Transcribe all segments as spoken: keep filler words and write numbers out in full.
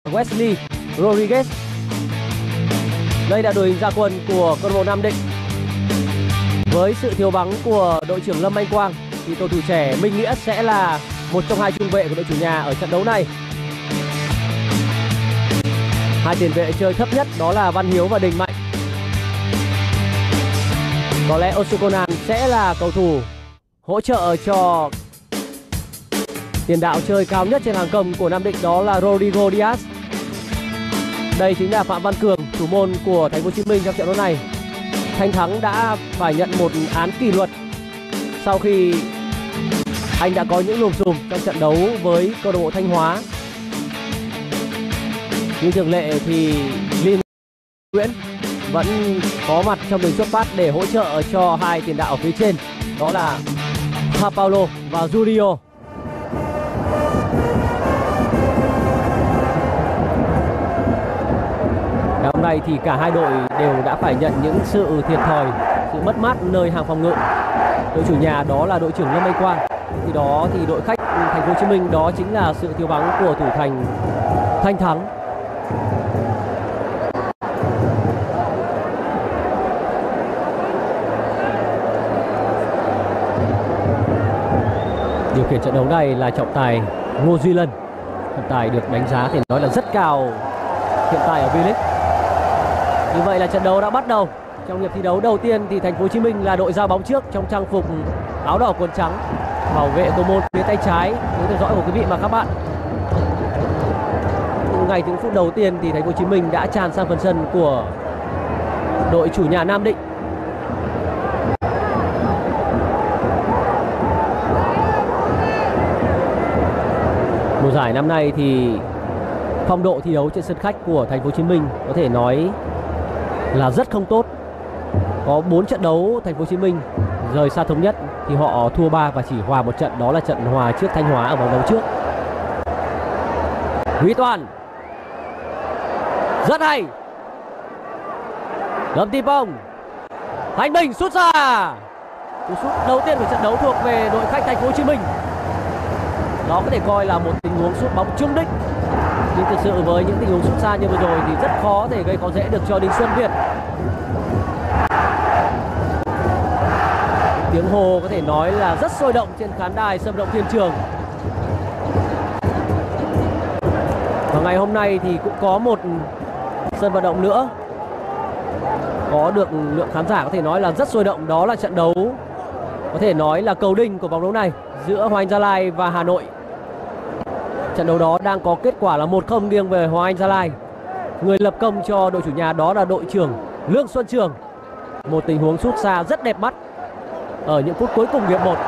Wesley Rodriguez. Đây là đội hình ra quân của câu lạc bộ Nam Định. Với sự thiếu vắng của đội trưởng Lâm Anh Quang thì cầu thủ trẻ Minh Nghĩa sẽ là một trong hai trung vệ của đội chủ nhà ở trận đấu này. Hai tiền vệ chơi thấp nhất đó là Văn Hiếu và Đình Mạnh. Có lẽ Osokonan sẽ là cầu thủ hỗ trợ cho tiền đạo chơi cao nhất trên hàng công của Nam Định, đó là Rodrigo Diaz. Đây chính là Phạm Văn Cường, thủ môn của Thành phố Hồ Chí Minh trong trận đấu này. Thanh Thắng đã phải nhận một án kỷ luật sau khi anh đã có những lùm xùm trong trận đấu với câu lạc bộ Thanh Hóa. Như thường lệ thì Liên Nguyễn vẫn có mặt trong đường xuất phát để hỗ trợ cho hai tiền đạo ở phía trên, đó là Paulo và Julio. Ngày hôm nay thì cả hai đội đều đã phải nhận những sự thiệt thòi, sự mất mát nơi hàng phòng ngự. Đội chủ nhà đó là đội trưởng Lâm Anh Quang, thì đó thì đội khách Thành phố Hồ Chí Minh đó chính là sự thiếu vắng của thủ thành Thanh Thắng. Điều khiển trận đấu này là trọng tài Ngô Duy Lân. Trọng tài được đánh giá thì nói là rất cao hiện tại ở V-League. Như vậy là trận đấu đã bắt đầu. Trong hiệp thi đấu đầu tiên thì Thành phố Hồ Chí Minh là đội ra bóng trước trong trang phục áo đỏ quần trắng, bảo vệ cầu môn phía tay trái với theo dõi của quý vị và các bạn. Ngay từ phút đầu tiên thì Thành phố Hồ Chí Minh đã tràn sang phần sân của đội chủ nhà Nam Định. Mùa giải năm nay thì phong độ thi đấu trên sân khách của Thành phố Hồ Chí Minh có thể nói là rất không tốt. Có bốn trận đấu Thành phố Hồ Chí Minh rời xa thống nhất thì họ thua ba và chỉ hòa một trận, đó là trận hòa trước Thanh Hóa ở vòng đấu trước. Huy Toàn rất hay. Lâm Thị Phong, Thanh Bình sút xa. Cú sút đầu tiên của trận đấu thuộc về đội khách Thành phố Hồ Chí Minh. Đó có thể coi là một tình huống sút bóng trúng đích, nhưng thực sự với những tình huống sút xa như vừa rồi thì rất khó thể gây khó dễ được cho Đinh Xuân Việt. Tiếng hô có thể nói là rất sôi động trên khán đài Sân vận động Thiên Trường. Và ngày hôm nay thì cũng có một sân vận động nữa có được lượng khán giả có thể nói là rất sôi động, đó là trận đấu có thể nói là cầu đinh của vòng đấu này giữa Hoàng Anh Gia Lai và Hà Nội. Trận đấu đó đang có kết quả là một không nghiêng về Hoàng Anh Gia Lai. Người lập công cho đội chủ nhà đó là đội trưởng Lương Xuân Trường. Một tình huống sút xa rất đẹp mắt ở những phút cuối cùng hiệp một.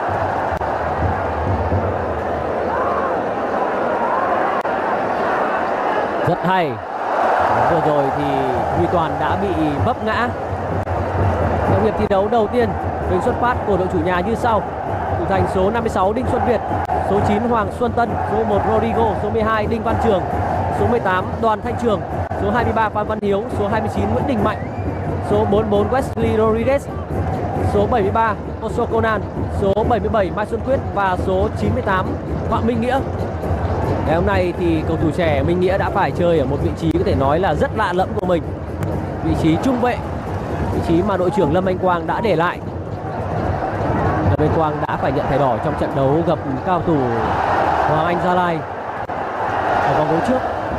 Rất hay. Vừa rồi thì Huy Toàn đã bị vấp ngã. Trong hiệp thi đấu đầu tiên, đường xuất phát của đội chủ nhà như sau: thủ thành số năm mươi sáu Đinh Xuân Việt, số chín Hoàng Xuân Tân, số một Rodrigo, số mười hai Đinh Văn Trường, số mười tám Đoàn Thanh Trường, số hai mươi ba Phan Văn Hiếu, số hai mươi chín Nguyễn Đình Mạnh, số bốn mươi bốn Wesley Rodriguez, số bảy mươi ba Osokonan, số bảy mươi bảy Mai Xuân Quyết và số chín mươi tám Phạm Minh Nghĩa. Ngày hôm nay thì cầu thủ trẻ Minh Nghĩa đã phải chơi ở một vị trí có thể nói là rất lạ lẫm của mình, vị trí trung vệ, vị trí mà đội trưởng Lâm Anh Quang đã để lại. Lâm Anh Quang đã phải nhận thẻ đỏ trong trận đấu gặp cao thủ Hoàng Anh Gia Lai ở vòng đấu trước.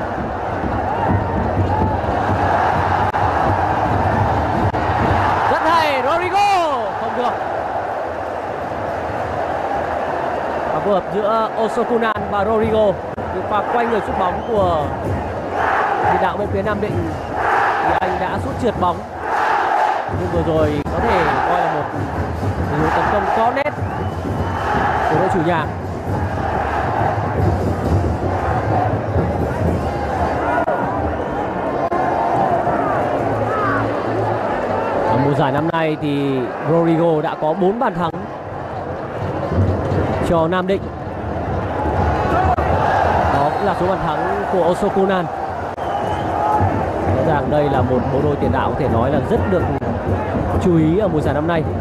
Rất hay, Rodrigo không được. Và phối hợp giữa Osokunan và Rodrigo, được pha quanh người sút bóng của tiền đạo bên phía Nam Định thì anh đã sút trượt bóng, nhưng vừa rồi có thể coi là một tình huống tấn công có nét của đội chủ nhà. Ở mùa giải năm nay thì Rodrigo đã có bốn bàn thắng cho Nam Định. Đó cũng là số bàn thắng của Osokunan. Rõ ràng đây là một bộ đôi tiền đạo có thể nói là rất được chú ý ở mùa giải năm nay.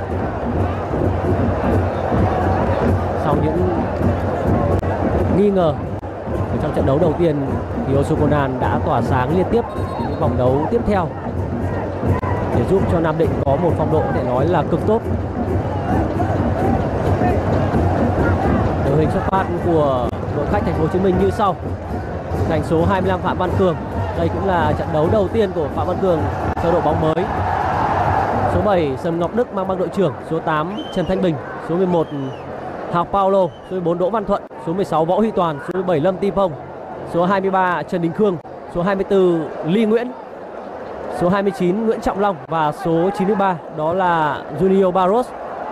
Sau những nghi ngờ Ở trong trận đấu đầu tiên thì Osokonan đã tỏa sáng liên tiếp những vòng đấu tiếp theo để giúp cho Nam Định có một phong độ có thể nói là cực tốt. Đội hình xuất phát của đội khách Thành phố Hồ Chí Minh như sau: thành số hai mươi lăm Phạm Văn Cường. Đây cũng là trận đấu đầu tiên của Phạm Văn Cường cho đội bóng mới. Số bảy Sầm Ngọc Đức mang băng đội trưởng. Số tám Trần Thanh Bình. Số mười một Hào Paulo. Số mười bốn Đỗ Văn Thuận. Số mười sáu Võ Huy Toàn. Số mười bảy Lâm Ti Phong. Số hai mươi ba Trần Đình Khương. Số hai mươi tư Ly Nguyễn. Số hai mươi chín Nguyễn Trọng Long. Và số chín mươi ba đó là Junior Barros.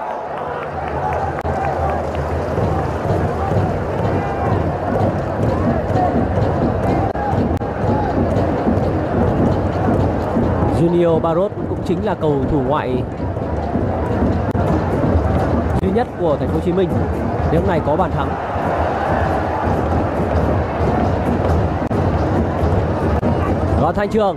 Junior Barros cũng chính là cầu thủ ngoại duy nhất của Thành phố Hồ Chí Minh đến hôm nay có bàn thắng. Đoàn Thanh Trường.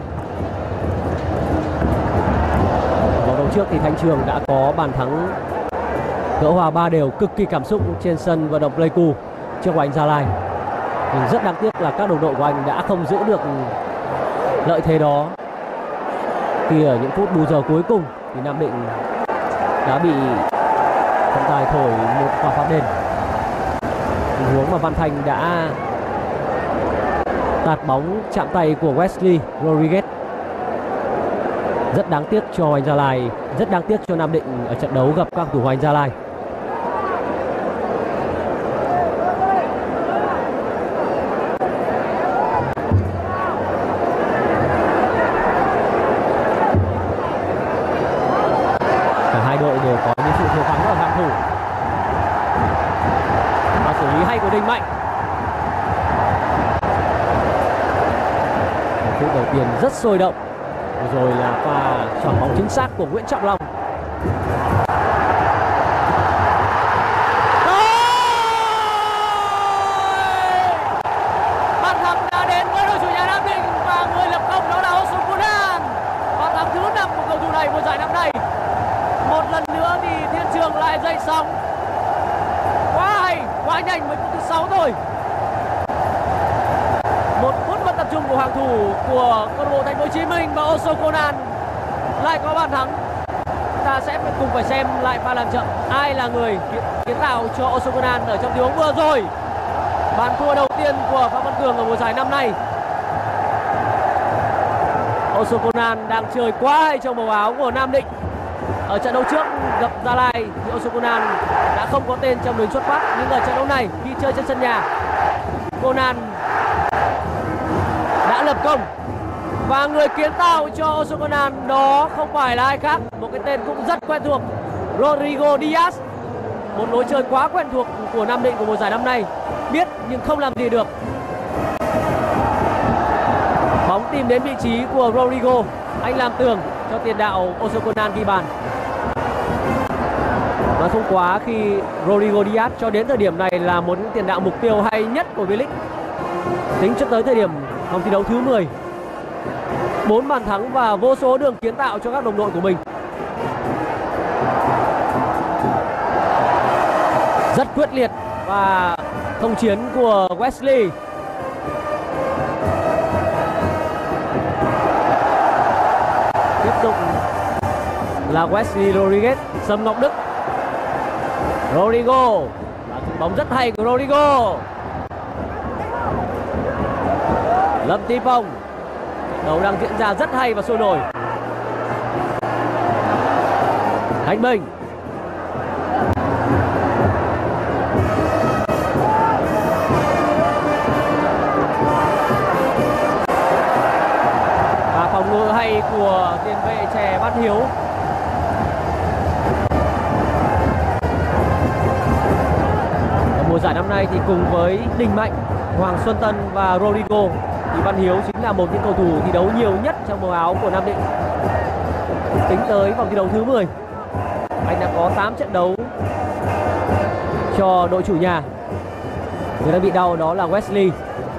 Vòng đấu trước thì Thanh Trường đã có bàn thắng gỡ hòa ba đều cực kỳ cảm xúc trên sân vận động Pleiku trước của anh Gia Lai. Nhưng rất đáng tiếc là các đồng đội của anh đã không giữ được lợi thế đó. Khi ở những phút bù giờ cuối cùng thì Nam Định đã bị trọng tài thổi một quả phạt đền. Tình huống mà Văn Thành đã tạt bóng chạm tay của Wesley Rodriguez. Rất đáng tiếc cho anh Gia Lai, rất đáng tiếc cho Nam Định ở trận đấu gặp các cầu thủ anh Gia Lai. Hai đội đều có những sự thiếu vắng ở hàng thủ. Và xử lý hay của Đình Mạnh. Phút đầu tiên rất sôi động. Rồi là pha chọn bóng chính xác của Nguyễn Trọng Long. Bàn thắng đã đến với đội chủ nhà Nam Định và người lập công đó là Osokonan. Bàn thắng thứ năm của cầu thủ này mùa giải năm nay. Một lần nữa thì Thiên Trường lại dậy sóng. Quá hay, quá nhanh, mới phút thứ sáu thôi. Một phút mất tập trung của hàng thủ của câu lạc bộ Thành phố Hồ Chí Minh và Osokonan lại có bàn thắng. Ta sẽ cùng phải xem lại pha làm chậm ai là người kiến tạo cho Osokonan ở trong tình huống vừa rồi. Bàn thua đầu tiên của Phạm Văn Cường ở mùa giải năm nay. Osokonan đang chơi quá hay trong màu áo của Nam Định. Ở trận đấu trước gặp Gia Lai thì Osokonan đã không có tên trong đường xuất phát, nhưng ở trận đấu này khi chơi trên sân nhà, Conan đã lập công và người kiến tạo cho Osokonan đó không phải là ai khác, một cái tên cũng rất quen thuộc, Rodrigo Diaz, một lối chơi quá quen thuộc của Nam Định của mùa giải năm nay, biết nhưng không làm gì được. Bóng tìm đến vị trí của Rodrigo, anh làm tường cho tiền đạo Osokonan ghi bàn. Và không quá khi Rodrigo Diaz cho đến thời điểm này là một những tiền đạo mục tiêu hay nhất của V-League. Tính cho tới thời điểm vòng thi đấu thứ mười, bốn bàn thắng và vô số đường kiến tạo cho các đồng đội của mình. Rất quyết liệt và thông chiến của Wesley. Tiếp tục là Wesley Rodriguez, Sâm Ngọc Đức, Rodrigo, bóng rất hay của Rodrigo. Lâm Tí Phong, đấu đang diễn ra rất hay và sôi nổi. Thanh Bình, và phòng ngự hay của tiền vệ trẻ Văn Hiếu. Mùa giải năm nay thì cùng với Đình Mạnh, Hoàng Xuân Tân và Rodrigo thì Văn Hiếu chính là một những cầu thủ thi đấu nhiều nhất trong màu áo của Nam Định. Tính tới vòng thi đấu thứ mười, anh đã có tám trận đấu cho đội chủ nhà. Người đang bị đau đó là Wesley.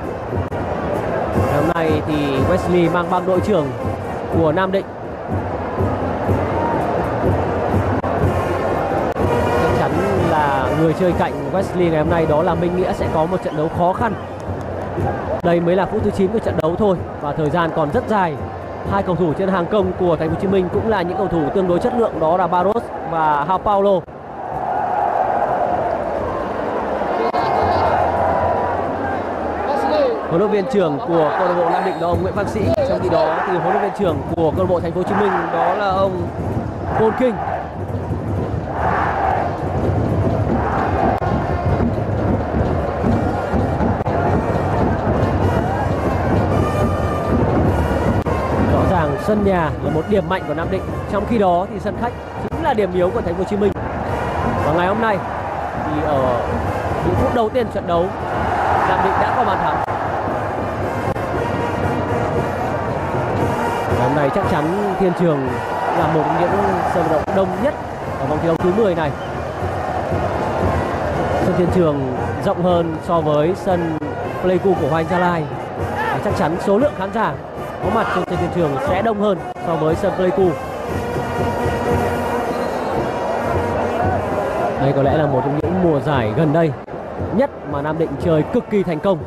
Hôm nay thì Wesley mang băng đội trưởng của Nam Định. Chắc chắn là người chơi cạnh Wesley ngày hôm nay đó là Minh Nghĩa sẽ có một trận đấu khó khăn Đây mới là phút thứ chín của trận đấu thôi và thời gian còn rất dài. Hai cầu thủ trên hàng công của Thành phố Hồ Chí Minh cũng là những cầu thủ tương đối chất lượng, đó là Barros và João Paulo. Huấn luyện viên trưởng của câu lạc bộ Nam Định đó ông Nguyễn Văn Sĩ, trong khi đó thì huấn luyện viên trưởng của câu lạc bộ Thành phố Hồ Chí Minh đó là ông Paul King. Rõ ràng sân nhà là một điểm mạnh của Nam Định, trong khi đó thì sân khách chính là điểm yếu của Thành phố Hồ Chí Minh. Và ngày hôm nay thì ở những phút đầu tiên trận đấu, Nam Định đã có bàn thắng. Hôm nay chắc chắn Thiên Trường là một trong những sân vận động đông nhất ở vòng thi đấu thứ mười này. Sân Thiên Trường rộng hơn so với sân Pleiku của Hoàng Anh Gia Lai. Và chắc chắn số lượng khán giả có mặt trên sân Thiên Trường sẽ đông hơn so với sân Pleiku. Đây có lẽ là một trong những mùa giải gần đây nhất mà Nam Định chơi cực kỳ thành công.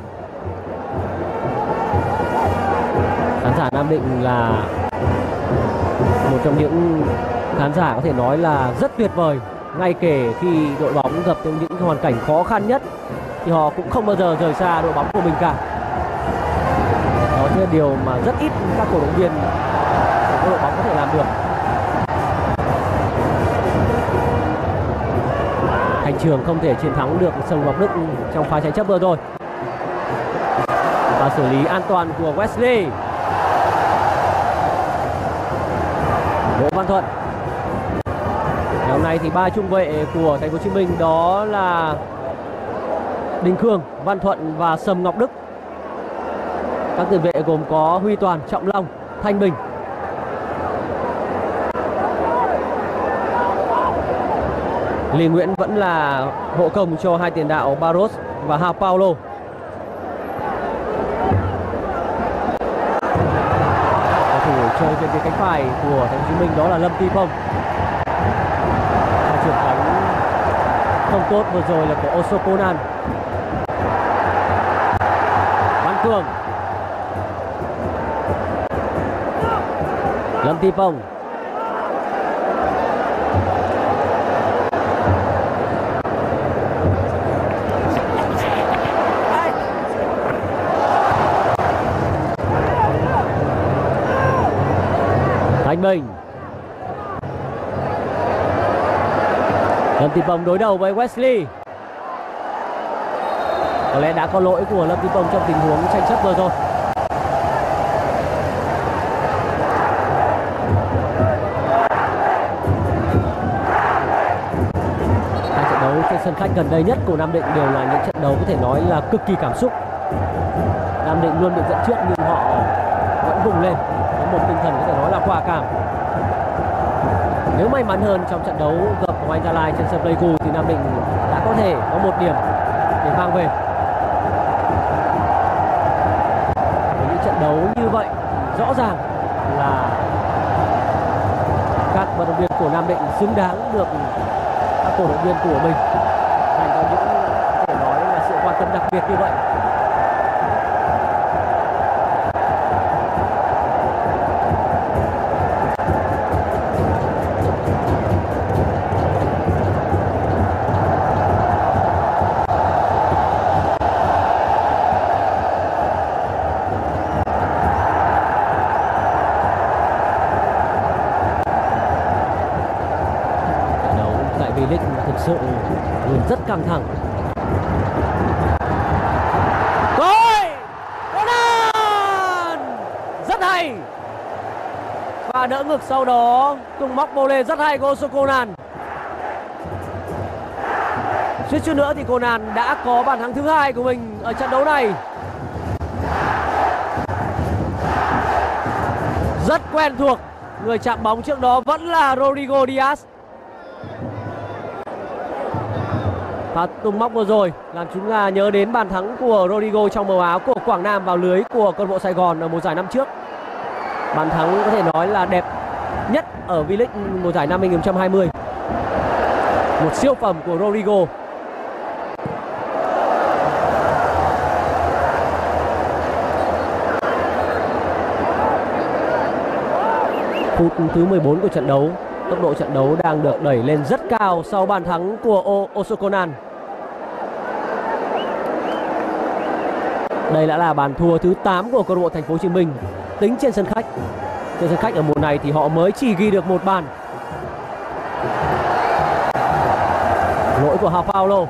Khán giả Nam Định là một trong những khán giả có thể nói là rất tuyệt vời. Ngay kể khi đội bóng gặp trong những hoàn cảnh khó khăn nhất thì họ cũng không bao giờ rời xa đội bóng của mình cả. Đó là điều mà rất ít các cổ động viên của đội bóng có thể làm được. Thành Trường không thể chiến thắng được Sông Ngọc Đức trong pha tranh chấp vừa rồi. Và xử lý an toàn của Wesley. Đỗ Văn Thuận. Ngày hôm nay thì ba trung vệ của Thành phố Hồ Chí Minh đó là Đình Khương, Văn Thuận và Sầm Ngọc Đức. Các tiền vệ gồm có Huy Toàn, Trọng Long, Thanh Bình. Lý Nguyễn vẫn là hộ công cho hai tiền đạo Barros và João Paulo. Cầu thủ chơi bên phía cánh phải của Thành phố Hồ Chí Minh đó là Lâm Ti Phong. Chuyển đánh không tốt vừa rồi là của Osoponan. Văn Cường, Lâm Ti Phong, Thanh Bình. Lâm Ti Phong đối đầu với Wesley. Có lẽ đã có lỗi của Lâm Ti Phong trong tình huống tranh chấp vừa rồi. Hai trận đấu trên sân khách gần đây nhất của Nam Định đều là những trận đấu có thể nói là cực kỳ cảm xúc. Nam Định luôn được dẫn trước nhưng họ vẫn vùng lên với một tinh thần có thể nói là quả cảm. Nếu may mắn hơn trong trận đấu gặp Hoàng Anh Gia Lai trên sân Pleiku thì Nam Định đã có thể có một điểm để mang về. Với những trận đấu như vậy rõ ràng là các vận động viên của Nam Định xứng đáng được các cổ động viên của mình dành cho những có thể nói là sự quan tâm đặc biệt như vậy. Thực sự luôn rất căng thẳng. Rồi, Conan rất hay và đỡ ngực, sau đó tung móc bô lê rất hay của Conan. Suýt chút nữa thì Conan đã có bàn thắng thứ hai của mình ở trận đấu này. Rất quen thuộc, người chạm bóng trước đó vẫn là Rodrigo Diaz. Và tung móc vừa rồi làm chúng ta nhớ đến bàn thắng của Rodrigo trong màu áo của Quảng Nam vào lưới của câu lạc bộ Sài Gòn ở mùa giải năm trước. Bàn thắng có thể nói là đẹp nhất ở V-League mùa giải năm hai nghìn không trăm hai mươi. Một siêu phẩm của Rodrigo. Phút thứ mười bốn của trận đấu, tốc độ trận đấu đang được đẩy lên rất cao sau bàn thắng của Osokonan. Đây đã là bàn thua thứ tám của câu lạc bộ Thành phố Hồ Chí Minh tính trên sân khách. Trên sân khách ở mùa này thì họ mới chỉ ghi được một bàn. Lỗi của Hào Paulo.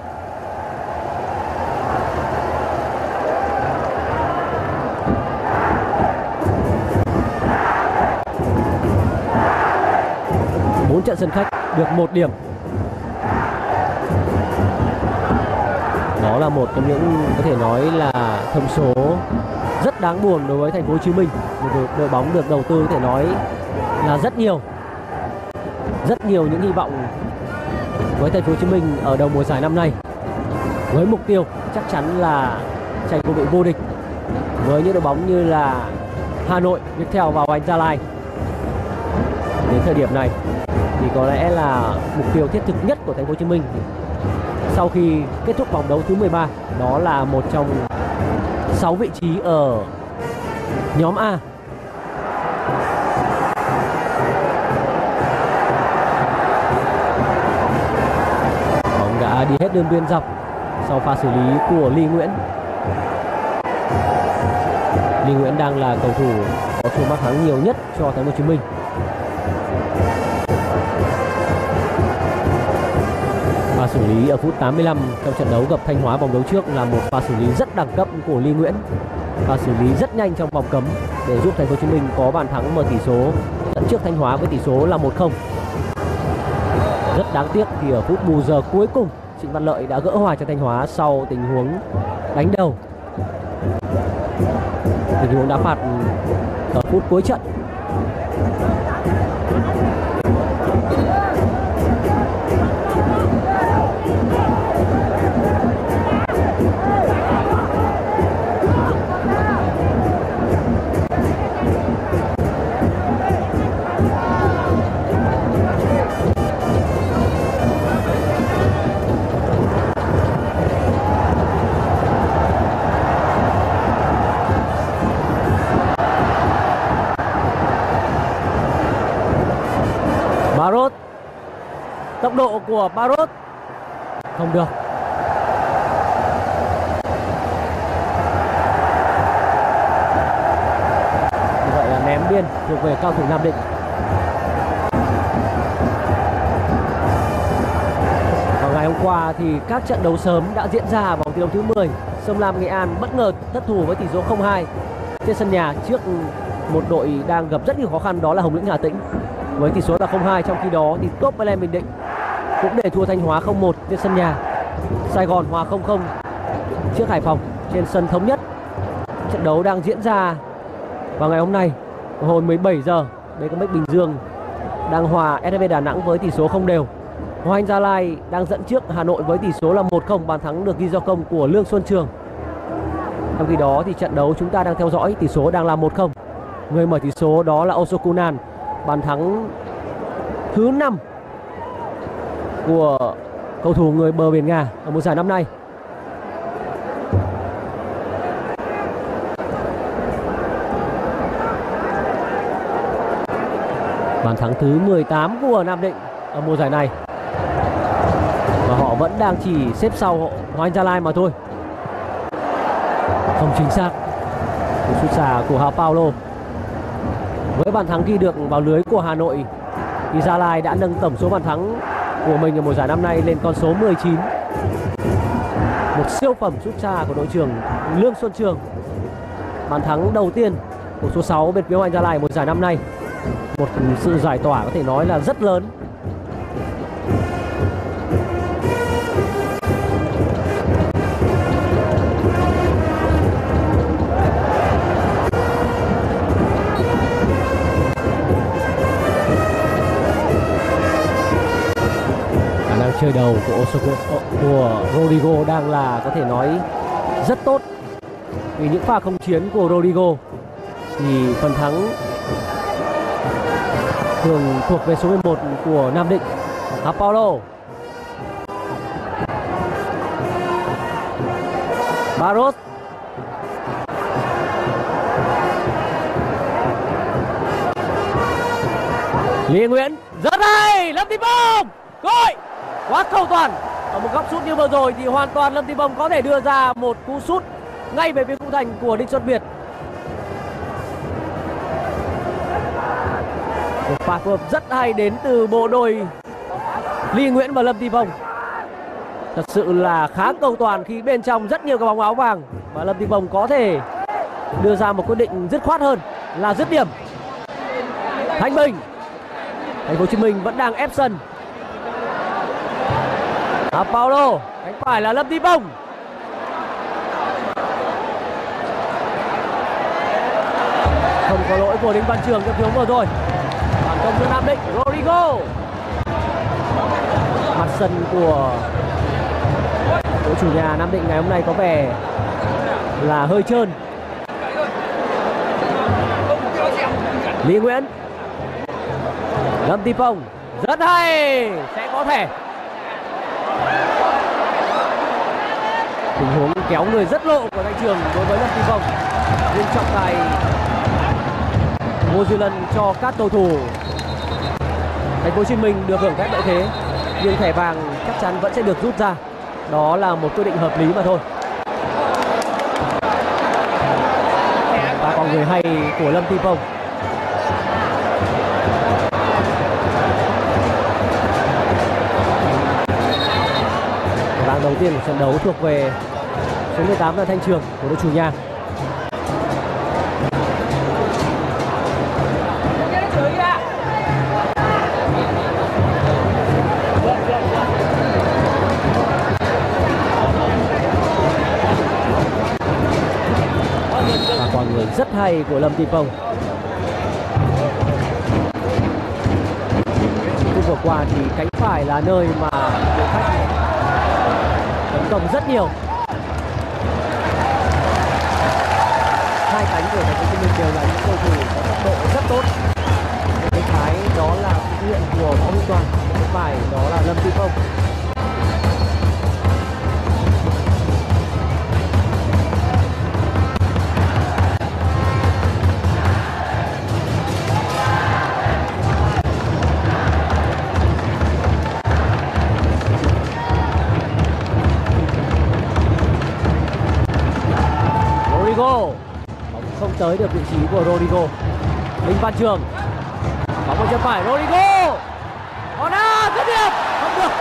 Bốn trận sân khách được một điểm. Đó là một trong những có thể nói là thông số rất đáng buồn đối với Thành phố Hồ Chí Minh. Một đội, đội bóng được đầu tư có thể nói là rất nhiều, rất nhiều những hy vọng với Thành phố Hồ Chí Minh ở đầu mùa giải năm nay, với mục tiêu chắc chắn là tranh cúp vô địch với những đội bóng như là Hà Nội, Viettel và Hoàng Anh Gia Lai. Đến thời điểm này thì có lẽ là mục tiêu thiết thực nhất của Thành phố Hồ Chí Minh sau khi kết thúc vòng đấu thứ mười ba, đó là một trong sáu vị trí ở nhóm A. Bóng đã đi hết đường biên dọc sau pha xử lý của Ly Nguyễn. Ly Nguyễn đang là cầu thủ có số bàn thắng nhiều nhất cho Thành phố Hồ Chí Minh. Pha xử lý ở phút tám mươi lăm trong trận đấu gặp Thanh Hóa vòng đấu trước là một pha xử lý rất đẳng cấp của Ly Nguyễn. Pha xử lý rất nhanh trong vòng cấm để giúp Thành phố Hồ Chí Minh có bàn thắng mở tỷ số dẫn trước Thanh Hóa với tỷ số là một không. Rất đáng tiếc thì ở phút bù giờ cuối cùng, Trịnh Văn Lợi đã gỡ hòa cho Thanh Hóa sau tình huống đánh đầu. Tình huống đá phạt ở phút cuối trận. Barros, tốc độ của Barros không được. Như vậy là ném biên thuộc về cao thủ Nam Định. Vào ngày hôm qua thì các trận đấu sớm đã diễn ra vòng thi đấu thứ mười. Sông Lam Nghệ An bất ngờ thất thủ với tỷ số không hai trên sân nhà trước một đội đang gặp rất nhiều khó khăn, đó là Hồng Lĩnh Hà Tĩnh, với tỷ số là không hai. Trong khi đó thì Top Highland Bình Định cũng để thua Thanh Hóa không một trên sân nhà. Sài Gòn hòa không không trước Hải Phòng trên sân Thống Nhất. Trận đấu đang diễn ra vào ngày hôm nay hồi mười bảy giờ. Đây có Bình Dương đang hòa ét ép vê Đà Nẵng với tỷ số không đều. Hoàng Anh Gia Lai đang dẫn trước Hà Nội với tỷ số là một không, bàn thắng được ghi do công của Lương Xuân Trường. Trong khi đó thì trận đấu chúng ta đang theo dõi tỷ số đang là một không. Người mở tỷ số đó là Osokunan, bàn thắng thứ năm của cầu thủ người bờ biển Nga ở mùa giải năm nay. Bàn thắng thứ mười tám của Nam Định ở mùa giải này. Và họ vẫn đang chỉ xếp sau Hoàng Anh Gia Lai mà thôi. Không chính xác. Cú sút xa của Hào Paulo. Với bàn thắng ghi được vào lưới của Hà Nội thì Gia Lai đã nâng tổng số bàn thắng của mình ở mùa giải năm nay lên con số mười chín. Một siêu phẩm sút xa của đội trưởng Lương Xuân Trường. Bàn thắng đầu tiên của số sáu bên phía Hoàng Anh Gia Lai mùa giải năm nay. Một sự giải tỏa có thể nói là rất lớn. Chơi đầu của Osoko, của Rodrigo đang là có thể nói rất tốt. Vì những pha không chiến của Rodrigo thì phần thắng thường thuộc về số mười một của Nam Định. Hào Paulo, Barros, Lý Nguyễn rất hay, Lâm Thị Bông gọi quá cầu toàn. Ở một góc sút như vừa rồi thì hoàn toàn Lâm Thị Bông có thể đưa ra một cú sút ngay về phía khung thành của Đinh Xuân Việt. Một pha phối hợp rất hay đến từ bộ đôi Lý Nguyễn và Lâm Thị Bông. Thật sự là khá cầu toàn khi bên trong rất nhiều cái bóng áo vàng và Lâm Thị Bông có thể đưa ra một quyết định dứt khoát hơn là dứt điểm. Thanh Bình, Thành phố Hồ Chí Minh vẫn đang ép sân. À, Paulo, cánh phải là Lâm Thị Bông. Không có lỗi của Đinh Văn Trường trong tiếng vừa rồi. Phản công cho Nam Định, Rodrigo. Mặt sân của đội chủ nhà Nam Định ngày hôm nay có vẻ là hơi trơn. Lý Nguyễn, Lâm Thị Bông rất hay, sẽ có thẻ. Tình huống kéo người rất lộ của Thanh Trường đối với Lâm Thị Bông, nhưng trọng tài Ngô Duy Lân cho các cầu thủ Thành phố Hồ Chí Minh được hưởng các lợi thế, nhưng thẻ vàng chắc chắn vẫn sẽ được rút ra. Đó là một quyết định hợp lý mà thôi. Và còn người hay của Lâm Thị Bông. Vàng đầu tiên của trận đấu thuộc về số mười tám là Thanh Trường của đội chủ nhà. Và còn người rất hay của Lâm Thị Bông. Phút vừa qua thì cánh phải là nơi mà đội khách tấn công rất nhiều. Hai cánh của Thành phố Hồ Chí Minh đều là những cầu thủ có tốc độ rất tốt. Bên trái đó là thực hiện của Phong Minh Toàn, bên phải đó là Lâm Thị Bông. Bóng không tới được vị trí của Rodrigo. Đinh Văn Trường, bóng vào chân phải Rodrigo. Còn à, dứt điểm không được.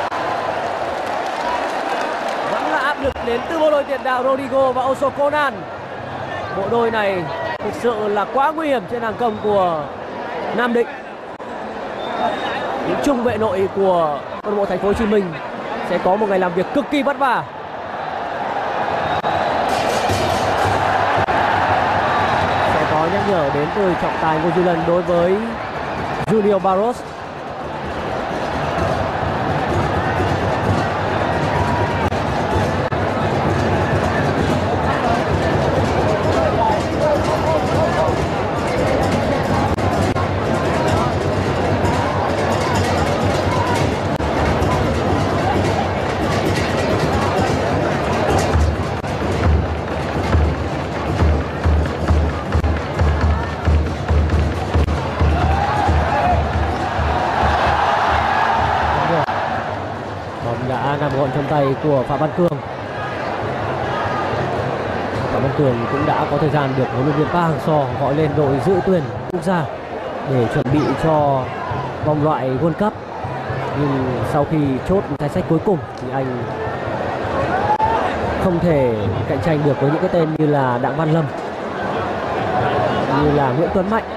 Vẫn là áp lực đến từ bộ đôi tiền đạo Rodrigo và Oso Conan. Bộ đôi này thực sự là quá nguy hiểm trên hàng công của Nam Định. Những trung vệ nội của câu lạc bộ Thành phố Hồ Chí Minh sẽ có một ngày làm việc cực kỳ vất vả. Nhắc nhở đến từ trọng tài Ngô Duy Lân đối với Junior Barros. Nằm gọn trong tay của Phạm Văn Cường. Phạm Văn Cường cũng đã có thời gian được huấn luyện viên Park Hang-seo gọi lên đội dự tuyển quốc gia để chuẩn bị cho vòng loại World Cup. Nhưng sau khi chốt danh sách cuối cùng thì anh không thể cạnh tranh được với những cái tên như là Đặng Văn Lâm, như là Nguyễn Tuấn Mạnh.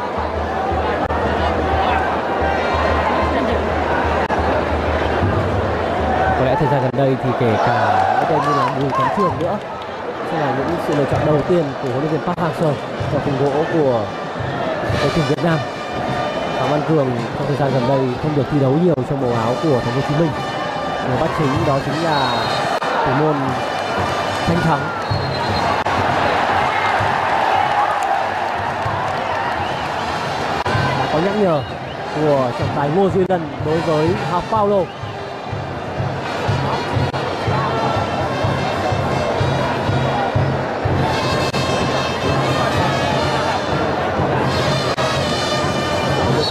Có lẽ thời gian gần đây thì kể cả những tên như là Bùi Tấn Trường nữa sẽ là những sự lựa chọn đầu tiên của huấn luyện viên Park Hang-seo cho khung gỗ của đội tuyển Việt Nam. Phạm Văn Cường trong thời gian gần đây không được thi đấu nhiều trong màu áo của Thành phố Hồ Chí Minh. Người bắt chính đó chính là thủ môn Thanh Thắng. Đã có nhắc nhở của trọng tài Ngô Duy Lân đối với Học Paulo.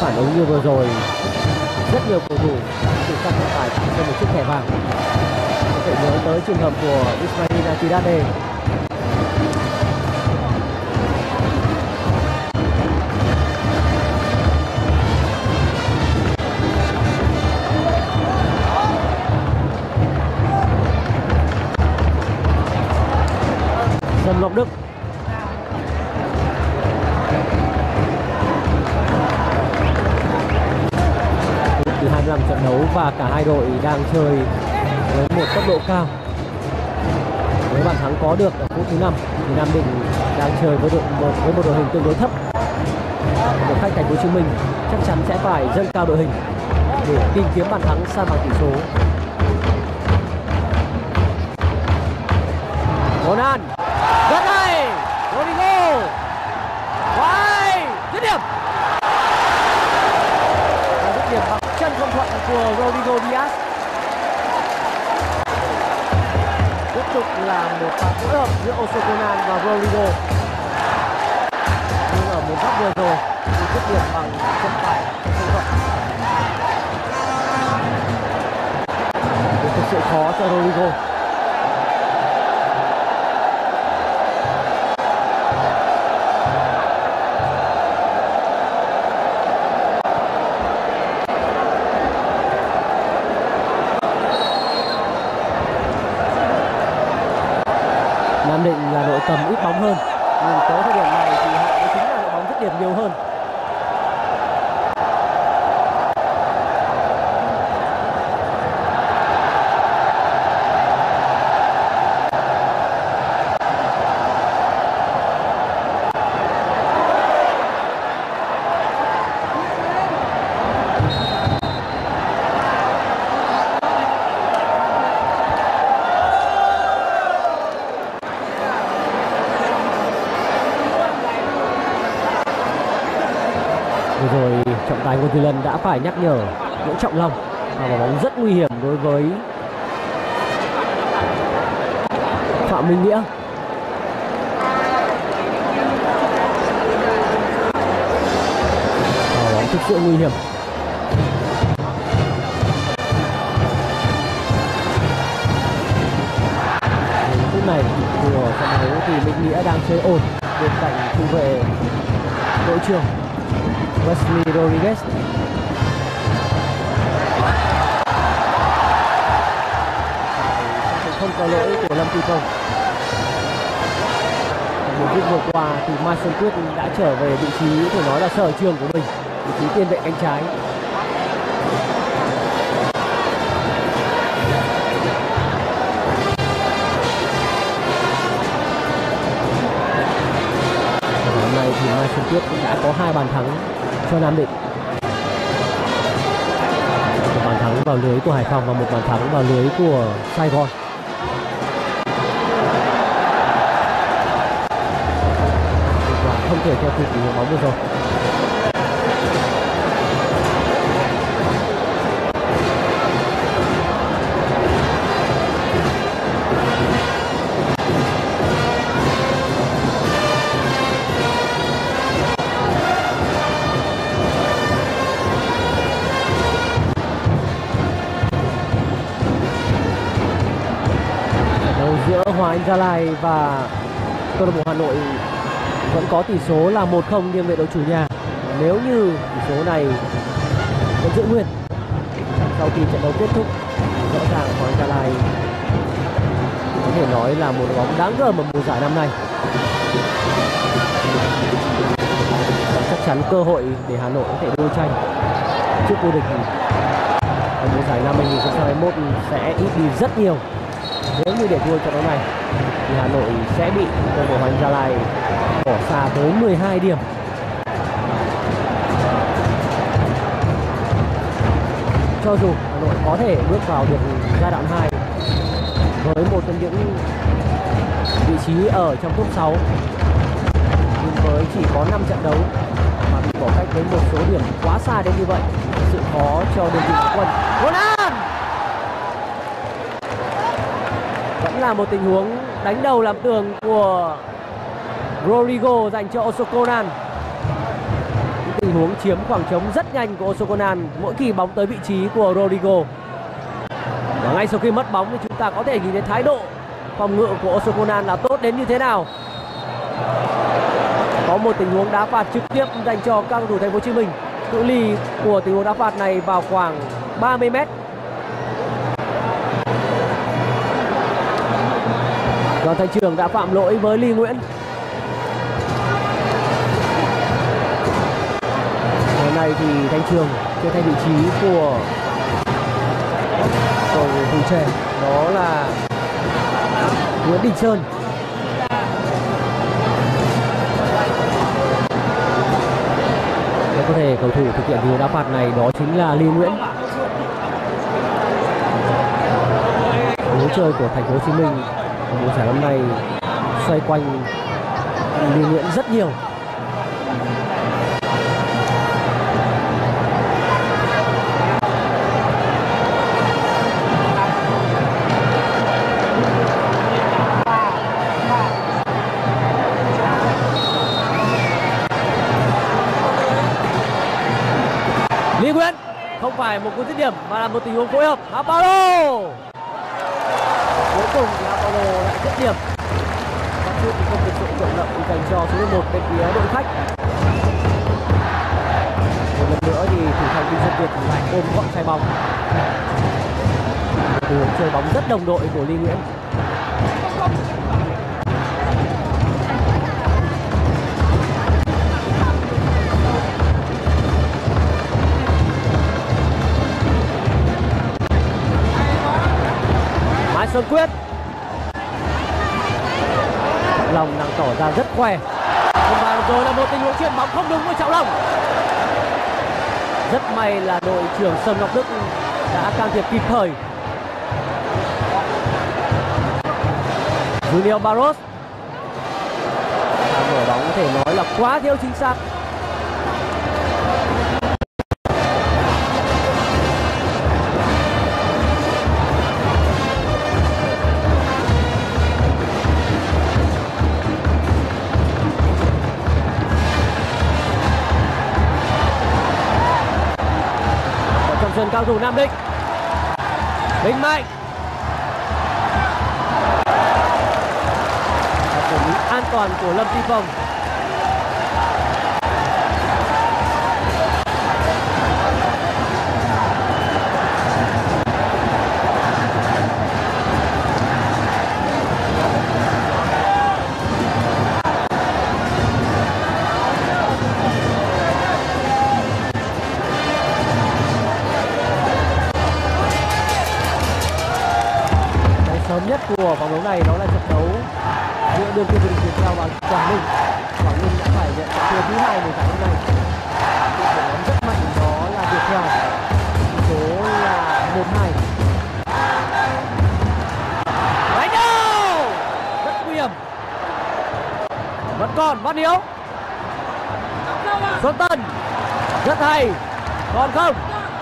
phản ứng như vừa rồi, rất nhiều cầu thủ tự sát trọng tài tặng cho một chiếc thẻ vàng. Có thể nhớ tới trường hợp của Ismail Atidade. Sâm Ngọc Đức. Từ hai mươi lăm trận đấu và cả hai đội đang chơi với một tốc độ cao. Với bàn thắng có được ở phút thứ năm thì Nam Định đang chơi với đội một với một đội hình tương đối thấp. Đội khách Thành phố Hồ Chí Minh chắc chắn sẽ phải dâng cao đội hình để tìm kiếm bàn thắng san bằng tỷ số. Conan rất hay, Rodrigo quá hay, dứt điểm. Và dứt điểm bằng chân không thuận của Rodrigo Diaz. Tiếp tục là một pha phối hợp giữa Oso Conan và Rodrigo. Nhưng ở một góc vừa rồi thì dứt điểm bằng chân phải không thuận. Thực sự khó cho Rodrigo. Nam Định là đội cầm ít bóng hơn, nhưng tới thời điểm này thì họ mới chính là đội bóng dứt điểm nhiều hơn. Vừa rồi trọng tài Ngô Duy Lân đã phải nhắc nhở Nguyễn Trọng Long và quả bóng rất nguy hiểm đối với Phạm Minh Nghĩa. Quả bóng thực sự nguy hiểm. Phút này của trận đấu thì Minh Nghĩa đang chơi ổn bên cạnh thủ vệ đội trưởng Wesley Rodriguez. Không có lỗi của Lâm Tuy Công. Một phút vừa qua thì Mai Xuân Quyết đã trở về vị trí có thể nói là sở trường của mình, vị trí tiền vệ cánh trái. Hôm nay thì Mai Xuân Quyết cũng đã có hai bàn thắng cho Nam Định. Một bàn thắng vào lưới của Hải Phòng và một bàn thắng vào lưới của Sài Gòn. Không thể theo kịp tình huống bóng vừa rồi. Giữa Hoàng Anh Gia Lai và câu lạc bộ Hà Nội vẫn có tỷ số là một không nghiêng về đội chủ nhà. Nếu như tỷ số này vẫn giữ nguyên sau khi trận đấu kết thúc, rõ ràng Hoàng Anh Gia Lai có thể nói là một đội bóng đáng gờm ở mùa giải năm nay. Chắc chắn cơ hội để Hà Nội có thể đua tranh trước vô địch ở mùa giải năm hai nghìn không trăm hai mươi mốt sẽ ít đi rất nhiều. Nếu như để thua trận đấu này thì Hà Nội sẽ bị câu lạc bộ Hoàng Anh Gia Lai bỏ xa tới mười hai điểm. Cho dù Hà Nội có thể bước vào được giai đoạn hai với một trong những vị trí ở trong top sáu, nhưng với chỉ có năm trận đấu mà bị bỏ cách với một số điểm quá xa đến như vậy, sự khó cho đơn vị của quân. Conan vẫn là một tình huống đánh đầu làm tường của Rodrigo dành cho Oso Conan. tình huống chiếm khoảng trống rất nhanh của Osokonan mỗi khi bóng tới vị trí của Rodrigo. Và ngay sau khi mất bóng thì chúng ta có thể nhìn thấy thái độ phòng ngự của Osokonan là tốt đến như thế nào. Có một tình huống đá phạt trực tiếp dành cho các cầu thủ Thành phố Hồ Chí Minh. Cự ly của tình huống đá phạt này vào khoảng ba mươi mét. Đoàn Thanh Trường đã phạm lỗi với Ly Nguyễn. Hôm nay thì Thanh Trường trên thay vị trí của cầu thủ trẻ đó là Nguyễn Đình Sơn. Để có thể cầu thủ thực hiện điều đá phạt này đó chính là Ly Nguyễn. Lối chơi của Thành phố Hồ Chí Minh mùa giải năm nay xoay quanh Ly Nguyễn rất nhiều. Ly Nguyễn không phải một cú dứt điểm mà là một tình huống phối hợp. Apollo cuối cùng thì Apollo lại dứt điểm. Các chút thì không được sự thuận lợi dành cho số mười một bên phía đội khách. Một lần nữa thì thủ thành Đinh Xuân Việt lại ôm gọn trái bóng. Một tình huống chơi bóng rất đồng đội của Ly Nguyễn. Sơn Quyết, Long đang tỏ ra rất khỏe. Và rồi là một tình huống chuyền bóng không đúng với Trọng Long. Rất may là đội trưởng Sầm Ngọc Đức đã can thiệp kịp thời. Junior Barros mở bóng có thể nói là quá thiếu chính xác. Sân cao thủ Nam Định, Đình Mạnh xử lý an toàn của Lâm Thi Phong. Sớm nhất của vòng đấu này đó là trận đấu giữa đương kim vô địch Việt Theo và Quảng Ninh. Quảng Ninh đã phải nhận thua thứ hai mùa giải hôm nay. Đội bóng rất mạnh đó là Việt Theo, số là một hai. Đánh đâu rất nguy hiểm. Vẫn còn Văn Hiếu, Xuân Tân rất hay, còn không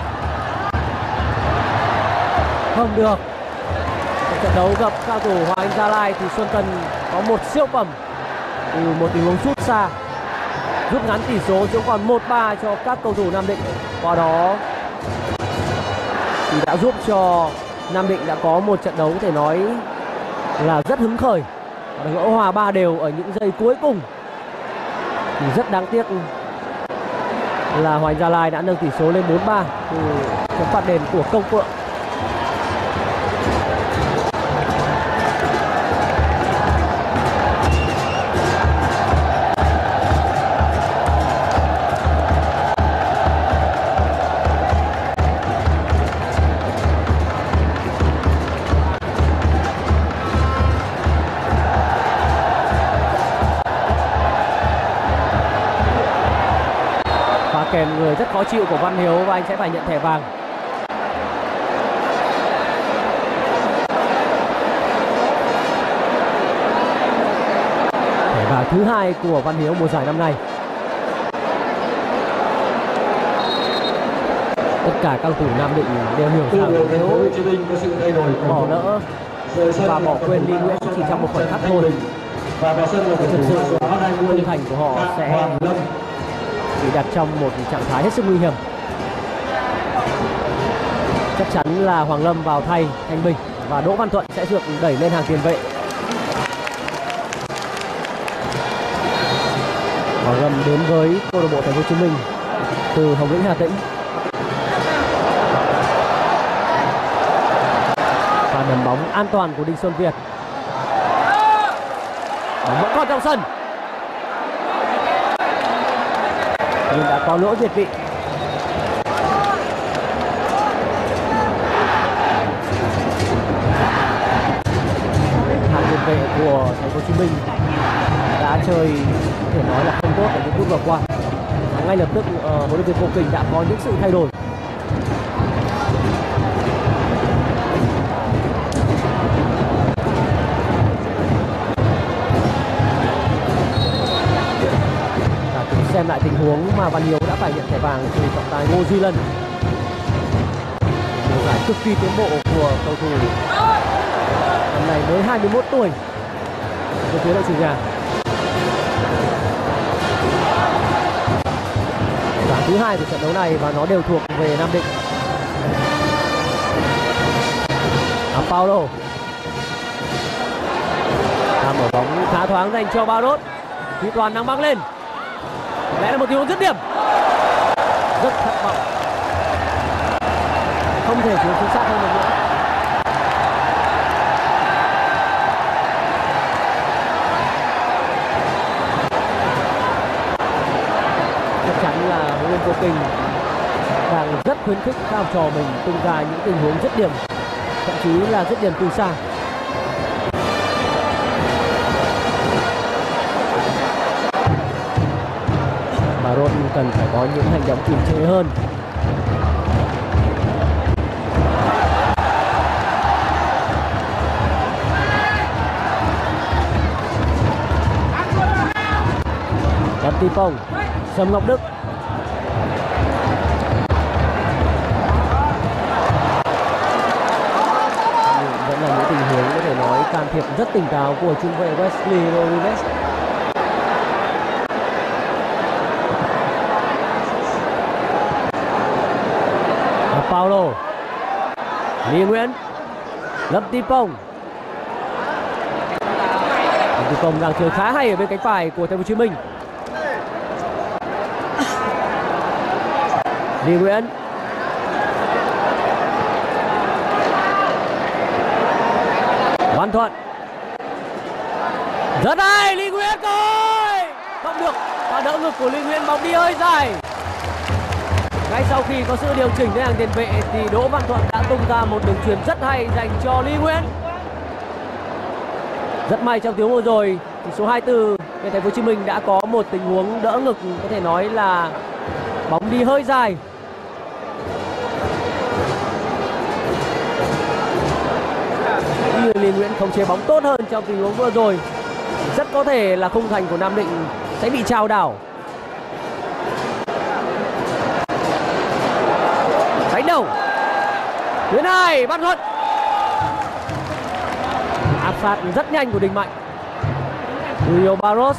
không được. Trận đấu gặp cao thủ Hoàng Anh Gia Lai thì Xuân Tân có một siêu phẩm từ một tình huống sút xa, rút ngắn tỷ số xuống còn một ba cho các cầu thủ Nam Định. Qua đó thì đã giúp cho Nam Định đã có một trận đấu có thể nói là rất hứng khởi, và gỡ hòa ba đều ở những giây cuối cùng. Thì rất đáng tiếc là Hoàng Anh Gia Lai đã nâng tỷ số lên bốn ba từ trận phạt đền của Công Phượng. Kèm người rất khó chịu của Văn Hiếu và anh sẽ phải nhận thẻ vàng. Thẻ vàng thứ hai của Văn Hiếu mùa giải năm nay. Tất cả các cầu thủ Nam Định đều hiểu rằng nếu bỏ lỡ và bỏ quên Ly Nguyễn chỉ trong một khoảnh khắc thôi, thực sự trung thành của họ sẽ bị đặt trong một trạng thái hết sức nguy hiểm. Chắc chắn là Hoàng Lâm vào thay Thanh Bình và Đỗ Văn Thuận sẽ được đẩy lên hàng tiền vệ. Hoàng Lâm đến với câu lạc bộ Thành phố Hồ Chí Minh từ Hồng Lĩnh Hà Tĩnh. Và đấm bóng an toàn của Đinh Xuân Việt. Bóng vẫn còn trong sân nhưng đã có lỗi việt vị. Hàng tiền vệ của Thành phố Hồ Chí Minh đã chơi có thể nói là không tốt ở những phút vừa qua. Ngay lập tức uh, huấn luyện viên Vô Kình đã có những sự thay đổi. Ta cùng xem lại tình huống mà Văn Hiếu đã phải nhận thẻ vàng từ trọng tài Ngô Duy Lân. Một giải cực kỳ tiến bộ của cầu thủ năm nay mới hai mươi mốt tuổi từ phía đội chủ nhà. Giải thứ hai của trận đấu này và nó đều thuộc về Nam Định. Paulo đang mở bóng khá thoáng dành cho Barros. Thúy Toàn đang băng lên, lẽ là một tình huống dứt điểm rất thất vọng, không thể xuống chính xác hơn được nữa. Chắc chắn là huấn luyện viên Vô Kình đang rất khuyến khích các học trò mình tung ra những tình huống dứt điểm, thậm chí là dứt điểm từ xa. Barros cần phải có những hành động kiềm chế hơn. Đập Ti Phong, Sâm Ngọc Đức. Vẫn là những tình huống có thể nói can thiệp rất tỉnh táo của trung vệ Wesley Rodriguez. Paulo, Lý Nguyễn, Lâm Ti Phong. Lâm Ti Phong đang chơi khá hay ở bên cánh phải của Thành phố Hồ Chí Minh. Lý Nguyễn, Văn Thuận, rất hay, Lý Nguyễn rồi, không được, và đỡ ngực của Lý Nguyễn, bóng đi hơi dài. Ngay sau khi có sự điều chỉnh đến hàng tiền vệ thì Đỗ Văn Thuận đã tung ra một đường chuyền rất hay dành cho Lý Nguyễn. Rất may trong tiếng vừa rồi thì số hai mươi tư bên Thành phố Hồ Chí Minh đã có một tình huống đỡ ngực, có thể nói là bóng đi hơi dài. Như Lý Nguyễn không chế bóng tốt hơn trong tình huống vừa rồi, rất có thể là khung thành của Nam Định sẽ bị chao đảo. Đánh đầu tuyến hai, Văn Thuận áp sát rất nhanh của Đình Mạnh. Julio Barros,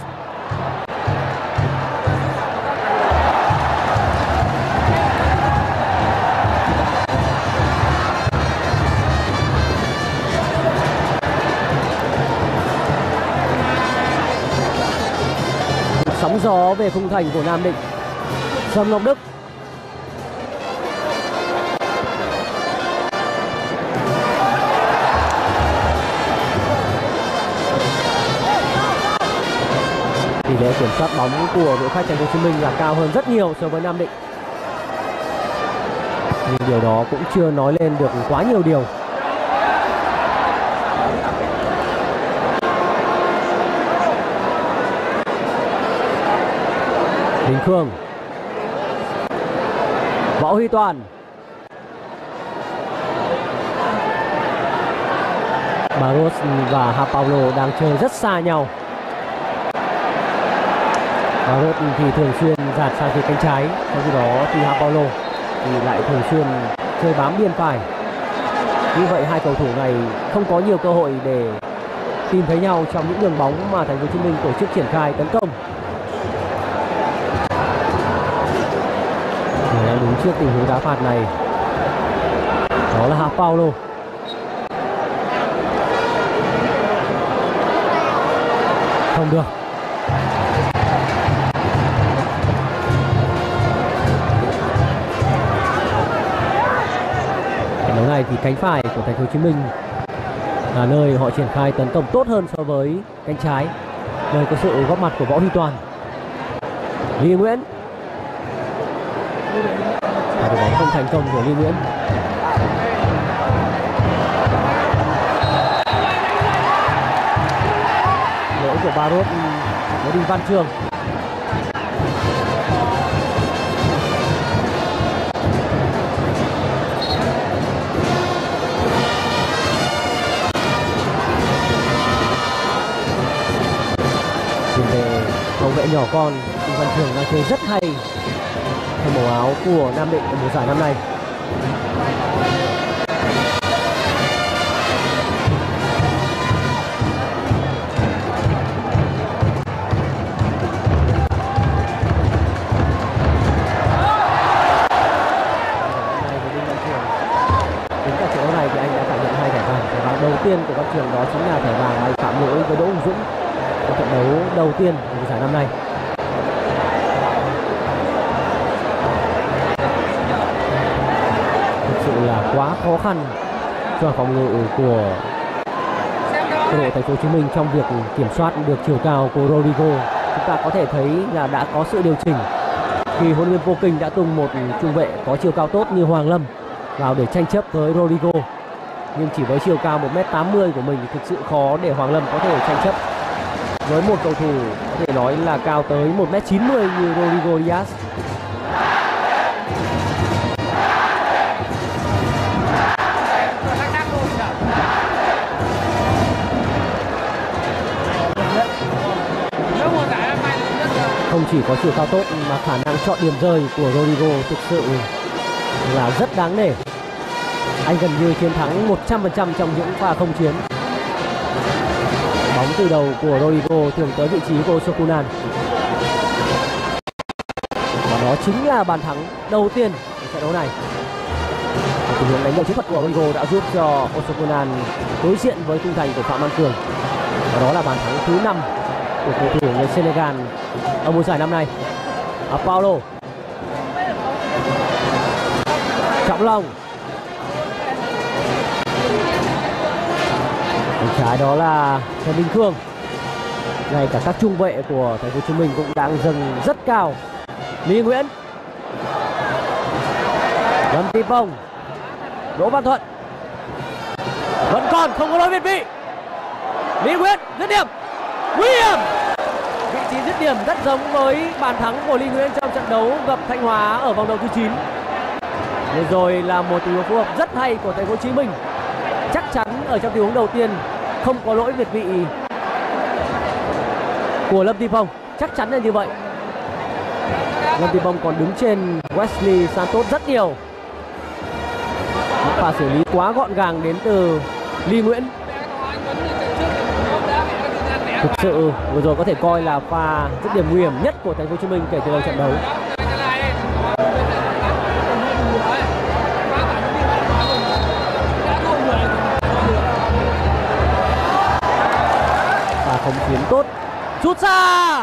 sóng gió về khung thành của Nam Định. Sâm Ngọc Đức, tỷ lệ kiểm soát bóng của đội khách Thành phố Hồ Chí Minh là cao hơn rất nhiều so với Nam Định, nhưng điều đó cũng chưa nói lên được quá nhiều điều. Đình Khương, Võ Huy Toàn, Barros và Ha Paulo đang chơi rất xa nhau. Barros thì thường xuyên dạt sang phía cánh trái, trong khi đó thì Ha Paulo thì lại thường xuyên chơi bám biên phải. Như vậy hai cầu thủ này không có nhiều cơ hội để tìm thấy nhau trong những đường bóng mà Thành phố Hồ Chí Minh tổ chức triển khai tấn công. trước tình huống đá phạt này. Đó là Paulo. Không được. Trận đấu này thì cánh phải của Thành phố Hồ Chí Minh là nơi họ triển khai tấn công tốt hơn so với cánh trái, nơi có sự góp mặt của Võ Huy Toàn. Lý Nguyễn. Và đội bóng không thành công của Lý Nguyễn. Lỗi của Barros với Đinh Văn Trường. Nhìn về hậu vệ nhỏ con, Đinh Văn Trường đang chơi rất hay trong màu áo của Nam Định ở mùa giải năm nay. Đầu tiên của các trường đó chính là thẻ vàng anh phạm lỗi với Đỗ Hùng Dũng trong trận đấu đầu tiên của giải năm nay. Thực sự là quá khó khăn cho phòng ngự của đội Thành phố Hồ Chí Minh trong việc kiểm soát được chiều cao của Rodrigo. Chúng ta có thể thấy là đã có sự điều chỉnh khi huấn luyện viên Vô Kinh đã tung một trung vệ có chiều cao tốt như Hoàng Lâm vào để tranh chấp với Rodrigo. Nhưng chỉ với chiều cao một mét tám mươi của mình thì thực sự khó để Hoàng Lâm có thể tranh chấp với một cầu thủ có thể nói là cao tới một mét chín mươi như Rodrigo Diaz. Không chỉ có chiều cao tốt mà khả năng chọn điểm rơi của Rodrigo thực sự là rất đáng nể. Anh gần như chiến thắng một trăm phần trăm trong những pha không chiến. Bóng từ đầu của Rodrigo thường tới vị trí của Osokunan. Và đó chính là bàn thắng đầu tiên của trận đấu này. Tình huống đánh đầu chiến thuật của Rodrigo đã giúp cho Osokunan đối diện với khung thành của Phạm Văn Cường. Và đó là bàn thắng thứ năm của cầu thủ người Senegal ở mùa giải năm nay. À, Paulo. Trọng Long. Bên trái đó là Trần Đình Khương. Ngay cả các trung vệ của Thành phố Hồ Chí Minh cũng đang dâng rất cao. Lý Nguyễn. Lâm Thị Bông. Đỗ Văn Thuận. Vẫn còn không có lỗi việt vị. Lý Nguyễn dứt điểm. Nguy hiểm. Vị trí dứt điểm rất giống với bàn thắng của Lý Nguyễn trong trận đấu gặp Thanh Hóa ở vòng đấu thứ chín. Vừa rồi là một tình huống phối hợp rất hay của Thành phố Hồ Chí Minh. Chắc chắn ở trong tình huống đầu tiên không có lỗi việt vị của Lâm Thị Phong, chắc chắn là như vậy. Lâm Thị Phong còn đứng trên Wesley Santos rất nhiều. Pha xử lý quá gọn gàng đến từ Lý Nguyễn. Thực sự vừa rồi có thể coi là pha dứt điểm nguy hiểm nhất của Thành phố Hồ Chí Minh kể từ đầu trận đấu. Và không chiến tốt, sút xa.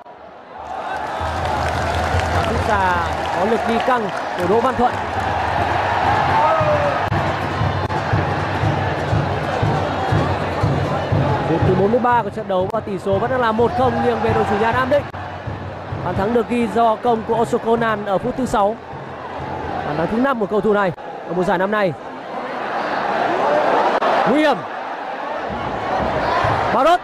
Và sút xa có lực đi căng của Đỗ Văn Thuận. Phút thứ bốn mươi ba của trận đấu và tỷ số vẫn đang là một không nghiêng về đội chủ nhà Nam Định. Bàn thắng được ghi do công của Osokonan ở phút thứ sáu. Bàn thắng thứ năm của cầu thủ này ở mùa giải năm nay. Nguy hiểm. Barros.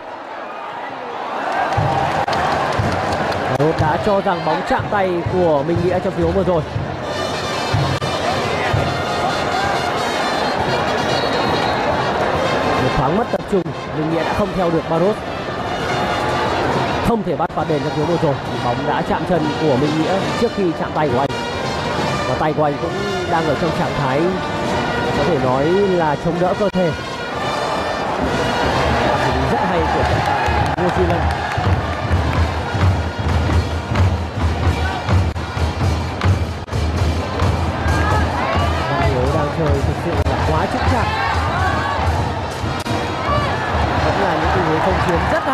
Barros đã cho rằng bóng chạm tay của Minh Nghĩa trong tình huống vừa rồi. Một thoáng mất tập trung, Minh Nghĩa đã không theo được Barros. Không thể bắt phạt đền trong tình huống vừa rồi. Bóng đã chạm chân của Minh Nghĩa trước khi chạm tay của anh. Và tay của anh cũng đang ở trong trạng thái có thể nói là chống đỡ cơ thể. Rất hay của trọng tài New Zealand.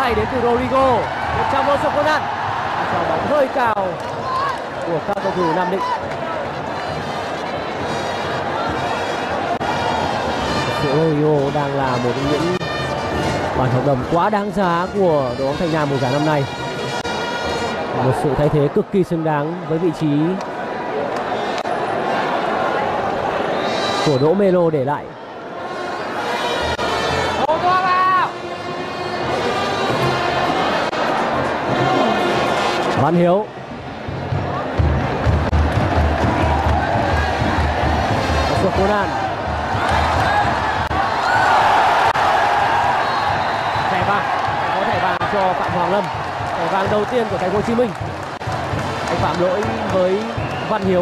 này đến từ Rodrigo. Bên trong Osokonan. Sau bóng hơi cao của các cầu thủ Nam Định. Rodrigo đang là một trong những bản hợp đồng quá đáng giá của đội bóng Thanh Nam mùa giải năm nay. Một sự thay thế cực kỳ xứng đáng với vị trí của Đỗ Melo để lại. Văn Hiếu. Sokonan. Thẻ vàng, có thẻ vàng cho Phạm Hoàng Lâm. Thẻ vàng đầu tiên của Thành phố Hồ Chí Minh. Anh phạm lỗi với Văn Hiếu.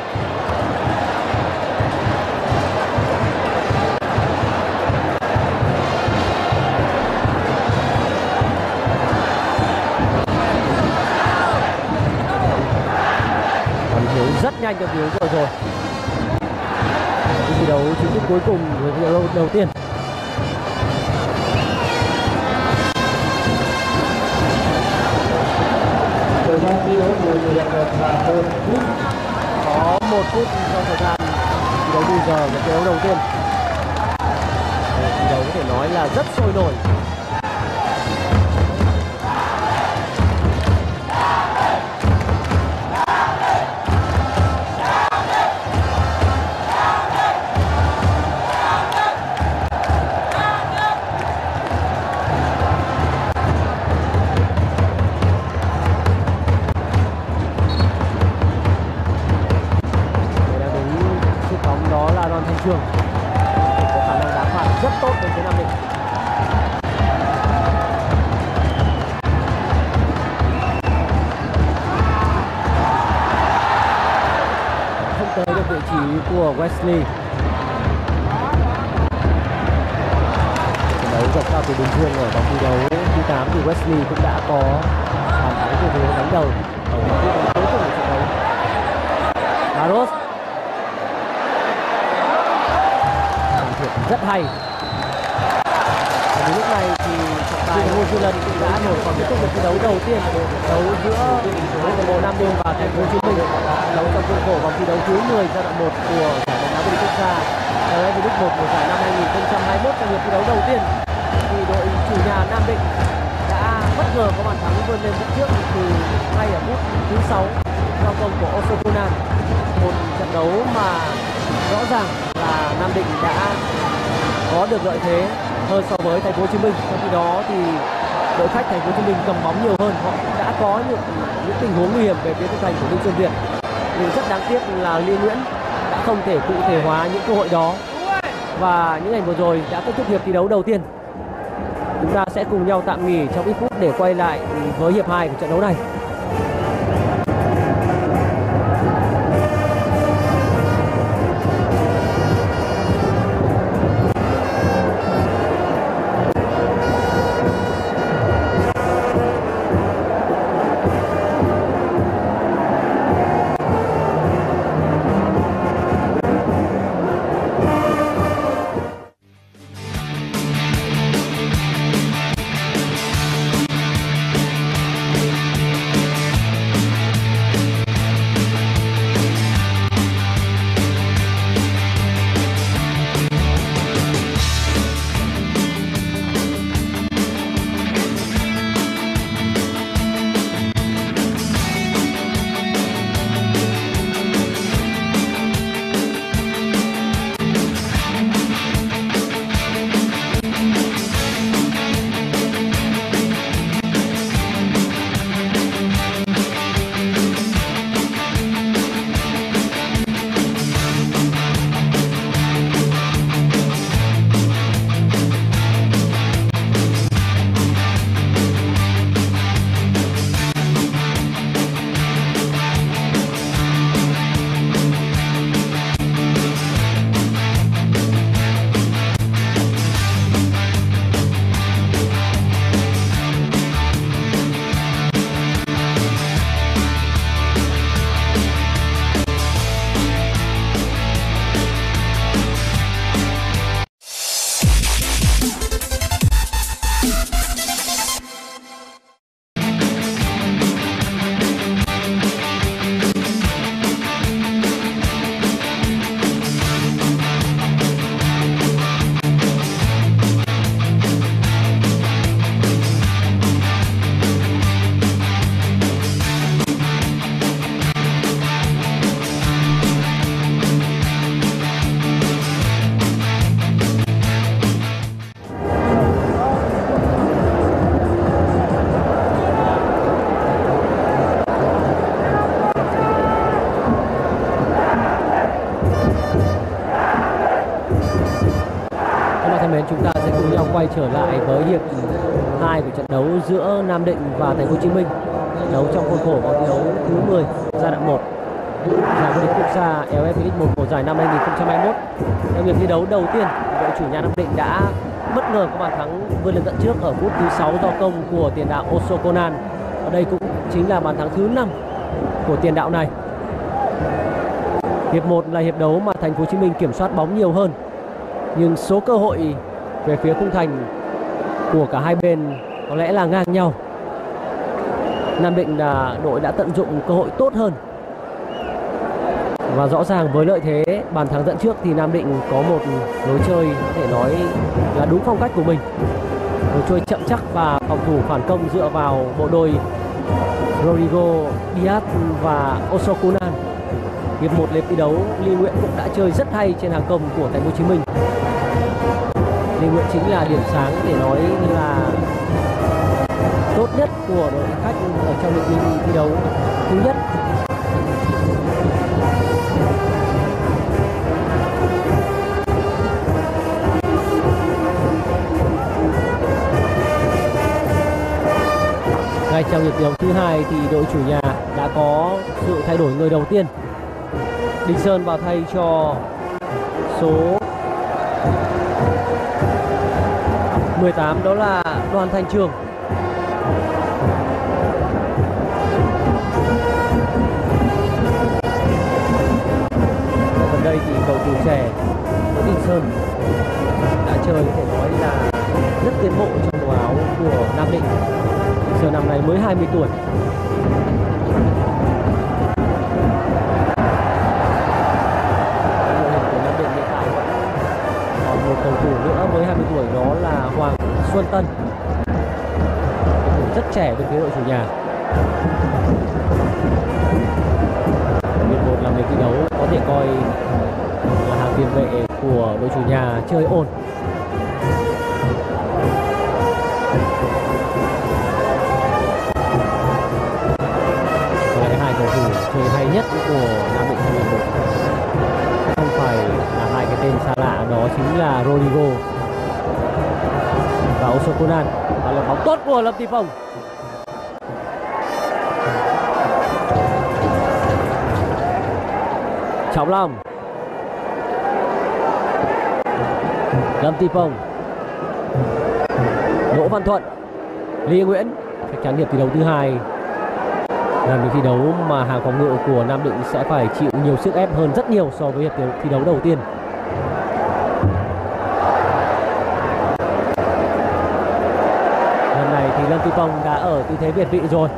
Rất nhanh được yếu rồi rồi. Thi đấu chính thức cuối cùng với thi đấu đầu tiên. Có một phút trong thời gian thi đấu bây giờ với thi đấu đầu tiên. Thi đấu có thể nói là rất sôi nổi. Trường có khả năng đá phạt rất tốt đến phía Nam Định. Không tới được vị trí của Wesley. Trận đấu dọc cao từ bình thường ở vòng thi đấu thứ tám thì Wesley cũng đã có bàn thắng từ thế đánh đầu ở vòng thi đấu cuối cùng của trận đấu. Barros rất hay. Đến lúc này thì trọng tài Ngô Duy Lân cũng đã nổi còn kết thúc được thi đấu đầu tiên, đấu giữa câu lạc bộ Nam Định và Thành phố Hồ Chí Minh, đấu trong khuôn khổ vòng thi đấu thứ mười giai đoạn một của giải bóng đá vô địch quốc gia ép ép League một mùa giải năm hai nghìn không trăm hai mươi mốt. Trong hiệp thi đấu đầu tiên thì đội chủ nhà Nam Định đã bất ngờ có bàn thắng vươn lên dẫn trước từ ngay ở phút thứ sáu theo công của Osokonan. Một trận đấu mà rõ ràng là Nam Định đã có được lợi thế hơn so với Thành phố Hồ Chí Minh. Trong khi đó thì đội khách Thành phố Hồ Chí Minh cầm bóng nhiều hơn, họ cũng đã có những những tình huống nguy hiểm về phía khung thành của Đinh Xuân Việt. Nhưng rất đáng tiếc là Liên Nguyễn đã không thể cụ thể hóa những cơ hội đó. Và những ngày vừa rồi đã kết thúc hiệp thi đấu đầu tiên. Chúng ta sẽ cùng nhau tạm nghỉ trong ít phút để quay lại với hiệp hai của trận đấu này. chúng ta sẽ cùng nhau quay trở lại với hiệp hai của trận đấu giữa Nam Định và Thành phố Hồ Chí Minh. Đấu trong khuôn khổ vòng thi đấu thứ mười giai đoạn một giải vô địch quốc gia lờ ép League một mùa giải năm hai nghìn không trăm hai mươi mốt. Trong hiệp thi đấu đầu tiên, đội chủ nhà Nam Định đã bất ngờ có bàn thắng vươn lên dẫn trước ở phút thứ sáu do công của tiền đạo Osokonan. Ở đây cũng chính là bàn thắng thứ năm của tiền đạo này. Hiệp một là hiệp đấu mà Thành phố Hồ Chí Minh kiểm soát bóng nhiều hơn, nhưng số cơ hội về phía khung thành của cả hai bên có lẽ là ngang nhau. Nam Định là đội đã tận dụng cơ hội tốt hơn, và rõ ràng với lợi thế bàn thắng dẫn trước thì Nam Định có một lối chơi có thể nói là đúng phong cách của mình, lối chơi chậm chắc và phòng thủ phản công dựa vào bộ đôi Rodrigo Diaz và Osokunan. Hiệp một lượt thi đấu, Ly Nguyễn cũng đã chơi rất hay trên hàng công của Thành phố Hồ Chí Minh. Ly Nguyễn chính là điểm sáng để nói là tốt nhất của đội khách ở trong lượt thi đấu thứ nhất. Ngay trong hiệp thi đấu thứ hai thì đội chủ nhà đã có sự thay đổi người đầu tiên. Đình Sơn vào thay cho số mười tám, đó là Đoàn Thành Trường. Gần đây thì cầu thủ trẻ của Đình Sơn đã chơi có thể nói là rất tiến bộ trong màu áo của Nam Định. Đình Sơn năm nay mới hai mươi tuổi. Cầu thủ nữa với hai mươi tuổi, đó là Hoàng Xuân Tân, cầu thủ rất trẻ bên phía đội chủ nhà. Hiệp một là một thi đấu có thể coi là hàng tiền vệ của đội chủ nhà chơi ổn. Và hai cầu thủ chơi hay nhất của Nam Định hai một không phải là hai cái tên xa lạ, đó chính là Rodrigo và Osokunan. Và là bóng tốt của Lâm Thị Phong. Trọng Long, Lâm Thị Phong, Đỗ Văn Thuận, Ly Nguyễn. Chắc chắn hiệp thi đấu thứ hai là một thi đấu mà hàng phòng ngự của Nam Định sẽ phải chịu nhiều sức ép hơn rất nhiều so với hiệp thi đấu đầu tiên. Lần này thì Lâm Thị Phong đã ở tư thế việt vị rồi.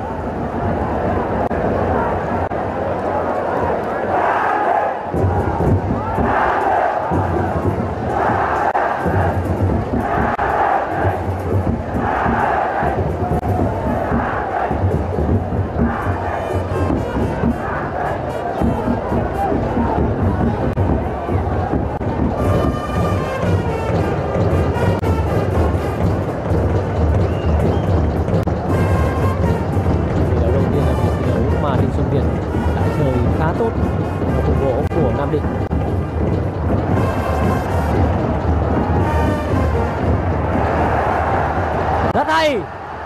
Rất hay,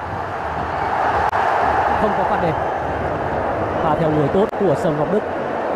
không có phạt đền và theo người tốt của Sầm Ngọc Đức.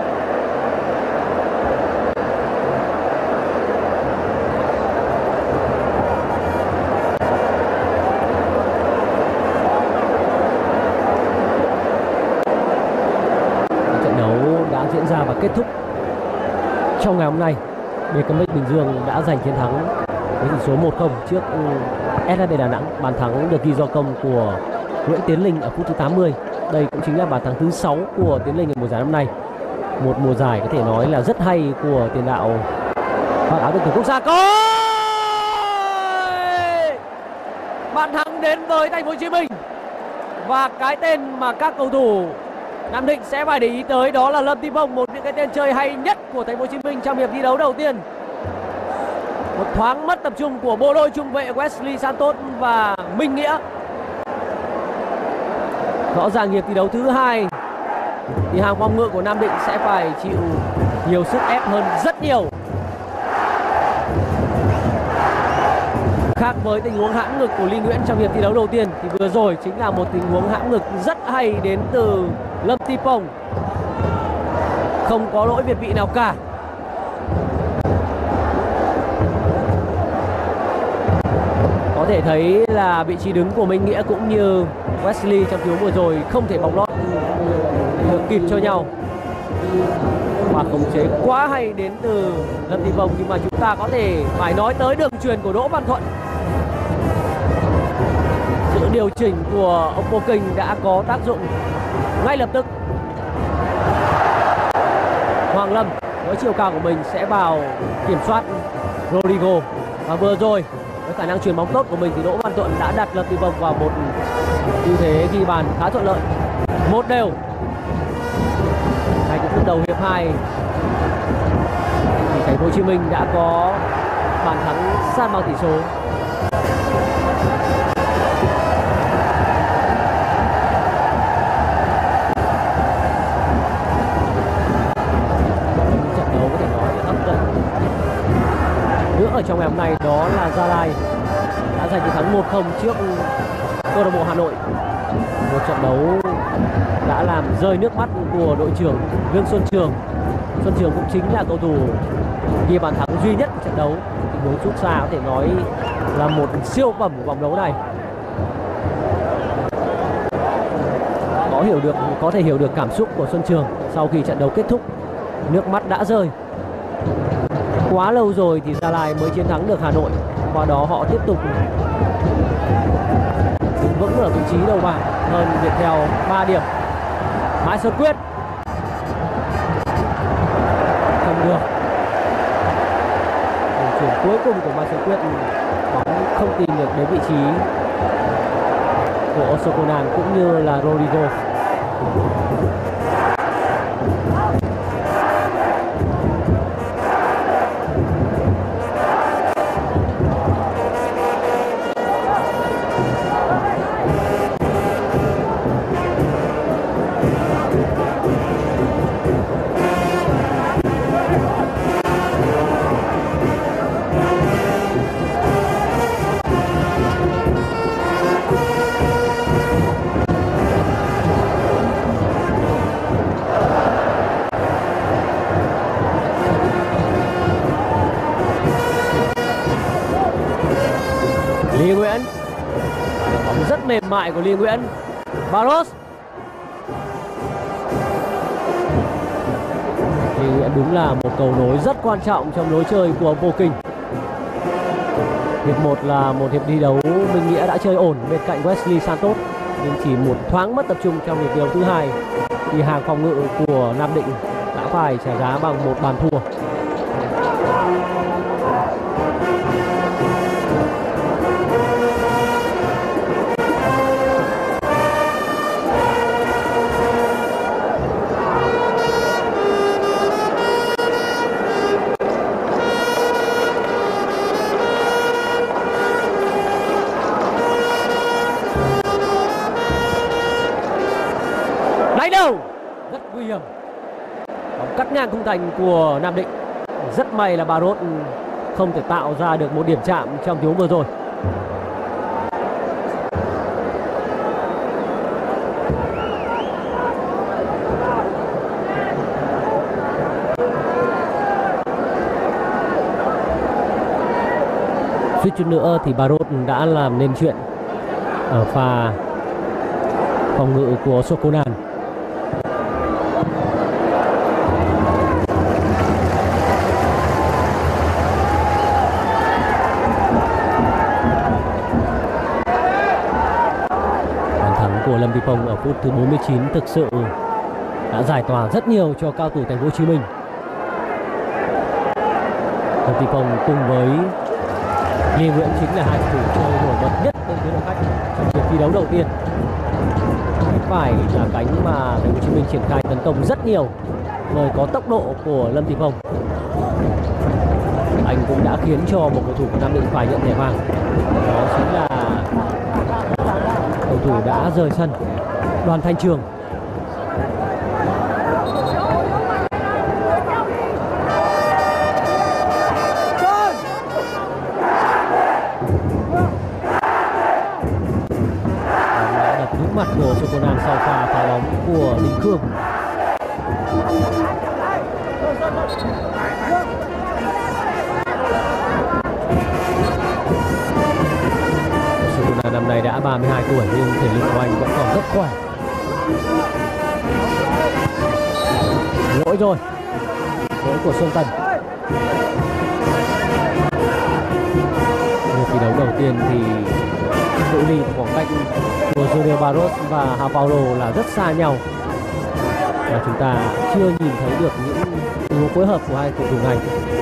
Trận đấu đã diễn ra và kết thúc trong ngày hôm nay. bê ca em ích Bình Dương đã giành chiến thắng với tỷ số một không trước ét hát bê Đà Nẵng. Bàn thắng được ghi do công của Nguyễn Tiến Linh ở phút thứ tám mươi. Đây cũng chính là bàn thắng thứ sáu của Tiến Linh ở mùa giải năm nay. Một mùa giải có thể nói là rất hay của tiền đạo mặc áo đội tuyển quốc gia. Có bàn thắng đến với Thành phố Hồ Chí Minh, và cái tên mà các cầu thủ Nam Định sẽ phải để ý tới đó là Lâm Thị Phong, một những cái tên chơi hay nhất của Thành phố Hồ Chí Minh trong hiệp thi đấu đầu tiên. Một thoáng mất tập trung của bộ đôi trung vệ Wesley Santos và Minh Nghĩa. Rõ ràng hiệp thi đấu thứ hai thì hàng phòng ngự của Nam Định sẽ phải chịu nhiều sức ép hơn rất nhiều. Khác với tình huống hãm ngực của Ly Nguyễn trong hiệp thi đấu đầu tiên thì vừa rồi chính là một tình huống hãm ngực rất hay đến từ Lâm Ty Pông. Không có lỗi việt vị nào cả. Có thể thấy là vị trí đứng của Minh Nghĩa cũng như Wesley trong tình huống vừa rồi không thể bóng lót được kịp cho nhau. Và khống chế quá hay đến từ Lâm Ty Pông, nhưng mà chúng ta có thể phải nói tới đường chuyền của Đỗ Văn Thuận. Sự điều chỉnh của ông Pô Kinh đã có tác dụng ngay lập tức. Hoàng Lâm với chiều cao của mình sẽ vào kiểm soát Rodrigo. Và vừa rồi với khả năng chuyền bóng tốt của mình thì Đỗ Văn Thuận đã đặt Lâm Ty Pông vào một ưu thế ghi bàn khá thuận lợi. Một đều. Ngay từ phút đầu hiệp hai thì Thành phố Hồ Chí Minh đã có bàn thắng san bằng tỷ số. Trận đấu có thể nói là hấp dẫn nữa ở trong ngày hôm nay đó là Gia Lai đã giành chiến thắng một không trước câu lạc bộ Hà Nội. Một trận đấu đã làm rơi nước mắt của đội trưởng Lương Xuân Trường. Xuân Trường cũng chính là cầu thủ ghi bàn thắng duy nhất của trận đấu. Tình huống sút xa có thể nói là một siêu phẩm của vòng đấu này. Có hiểu được, có thể hiểu được cảm xúc của Xuân Trường sau khi trận đấu kết thúc. Nước mắt đã rơi. Quá lâu rồi thì Gia Lai mới chiến thắng được Hà Nội. Qua đó họ tiếp tục đứng vững ở vị trí đầu bảng hơn Viettel ba điểm. Mai Xuân Quyết không được. Đường chuyển cuối cùng của Mai Xuân Quyết, bóng không tìm được đến vị trí của Sokonan cũng như là Rodrigo. Ly Nguyễn, bóng rất mềm mại của Ly Nguyễn. Barros. Ly Nguyễn đúng là một cầu nối rất quan trọng trong lối chơi của ông Vô Kinh. Hiệp một là một hiệp thi đấu Minh Nghĩa đã chơi ổn bên cạnh Wesley Santos, nhưng chỉ một thoáng mất tập trung trong hiệp thi đấu thứ hai thì hàng phòng ngự của Nam Định đã phải trả giá bằng một bàn thua. Đánh đầu rất nguy hiểm, bóng cắt ngang khung thành của Nam Định. Rất may là Barros không thể tạo ra được một điểm chạm trong tình huống vừa rồi. Suýt chút nữa thì Barros đã làm nên chuyện ở pha phòng ngự của Sokonan. Bàn thắng của Lâm Ty Pông ở phút thứ bốn mươi chín thực sự đã giải tỏa rất nhiều cho cao thủ Thành phố Hồ Chí Minh. Lâm Ty Pông cùng với Ly Nguyễn chính là hai cầu thủ chơi nổi bật nhất bên phía đội khách trong hiệp thi đấu đầu tiên. Phải là cánh mà Thành phố Hồ Chí Minh triển khai tấn công rất nhiều bởi có tốc độ của Lâm Ty Pông. Anh cũng đã khiến cho một cầu thủ của Nam Định phải nhận thẻ vàng. Đó chính là cầu thủ đã rời sân, Đoàn Thanh Trường. phương. Osokuna năm nay đã ba mươi hai tuổi nhưng thể lực của anh vẫn còn rất khỏe. Lỗi rồi, lỗi của Xuân Tần. Như thi đấu đầu tiên thì cự ly khoảng cách của Junior Barros và João Paulo là rất xa nhau, và chúng ta chưa nhìn thấy được những tình huống phối hợp của hai cầu thủ này.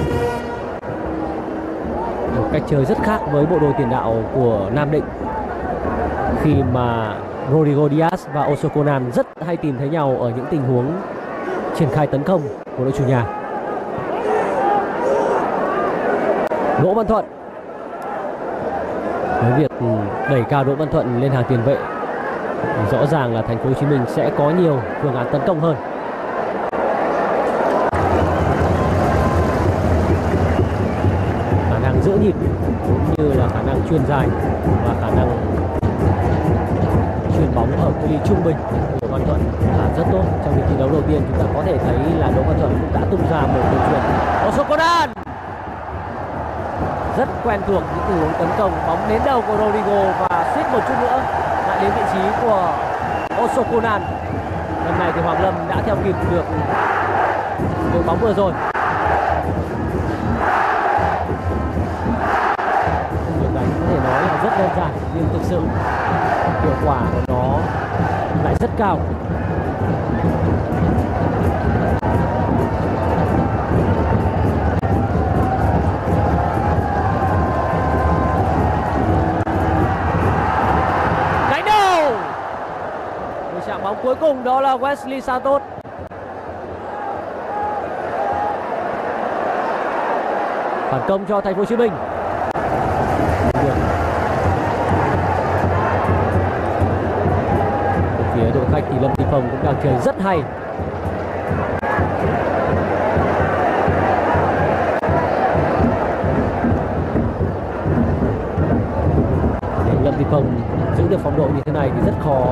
Một cách chơi rất khác với bộ đôi tiền đạo của Nam Định, khi mà Rodrigo Diaz và Osokonan rất hay tìm thấy nhau ở những tình huống triển khai tấn công của đội chủ nhà. Đỗ Văn Thuận, với việc đẩy cao Đỗ Văn Thuận lên hàng tiền vệ, rõ ràng là Thành phố Hồ Chí Minh sẽ có nhiều phương án tấn công hơn. Khả năng giữ nhịp cũng như là khả năng chuyền dài và khả năng chuyền bóng ở cự ly trung bình của Văn Thuận là rất tốt. Trong việc thi đấu đầu tiên chúng ta có thể thấy là Đỗ Văn Thuận cũng đã tung ra một đường chuyền. Osokonan rất quen thuộc những tình huống tấn công, bóng đến đầu của Rodrigo và suýt một chút nữa lại đến vị trí của Osokonan. Lần này thì Hoàng Lâm đã theo kịp được đường bóng vừa rồi. Việc đánh có thể nói là rất đơn giản nhưng thực sự hiệu quả của nó lại rất cao. Chạm bóng cuối cùng đó là Wesley Santos. Phản công cho Thành phố Hồ Chí Minh. Ở phía đội khách thì Lâm Thị Phong cũng đang chơi rất hay. Để Lâm Thị Phong giữ được phong độ như thế này thì rất khó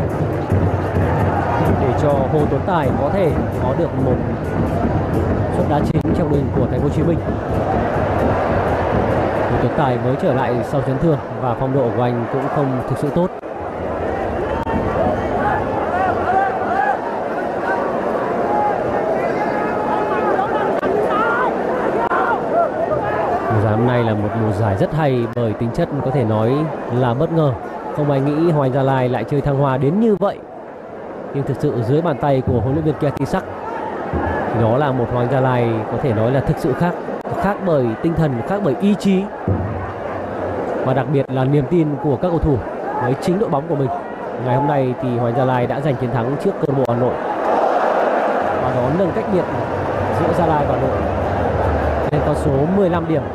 để cho Hồ Tuấn Tài có thể có được một suất đá chính trong đội hình của Thành phố Hồ Chí Minh. Hồ Tuấn Tài mới trở lại sau chấn thương và phong độ của anh cũng không thực sự tốt. Mùa giải năm nay là một mùa giải rất hay bởi tính chất có thể nói là bất ngờ. Không ai nghĩ Hoàng Anh Gia Lai lại chơi thăng hoa đến như vậy. Nhưng thực sự dưới bàn tay của huấn luyện viên Kiatisak thì đó là một Hoàng Anh Gia Lai có thể nói là thực sự khác. Khác bởi tinh thần, khác bởi ý chí, và đặc biệt là niềm tin của các cầu thủ với chính đội bóng của mình. Ngày hôm nay thì Hoàng Anh Gia Lai đã giành chiến thắng trước câu lạc bộ Hà Nội, và đó nâng cách biệt giữa Gia Lai và Hà Nội lên con số mười lăm điểm.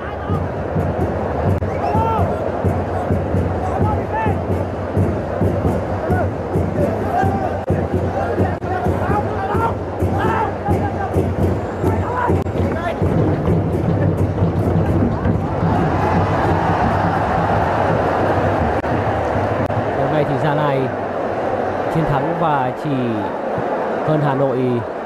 Thì Gia Lai chiến thắng và chỉ hơn Hà Nội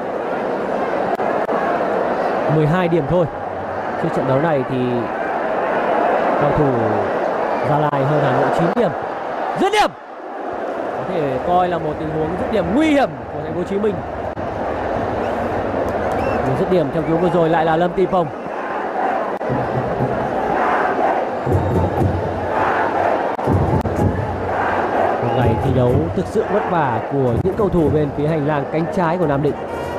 mười hai điểm thôi. Trước trận đấu này thì cầu thủ Gia Lai hơn Hà Nội chín điểm. Dứt điểm có thể coi là một tình huống dứt điểm nguy hiểm của Thành phố Hồ Chí Minh. Một dứt điểm trong tình huống vừa rồi lại là Lâm Thị Phong. Ngày thi đấu thực sự vất vả của những cầu thủ bên phía hành lang cánh trái của Nam Định.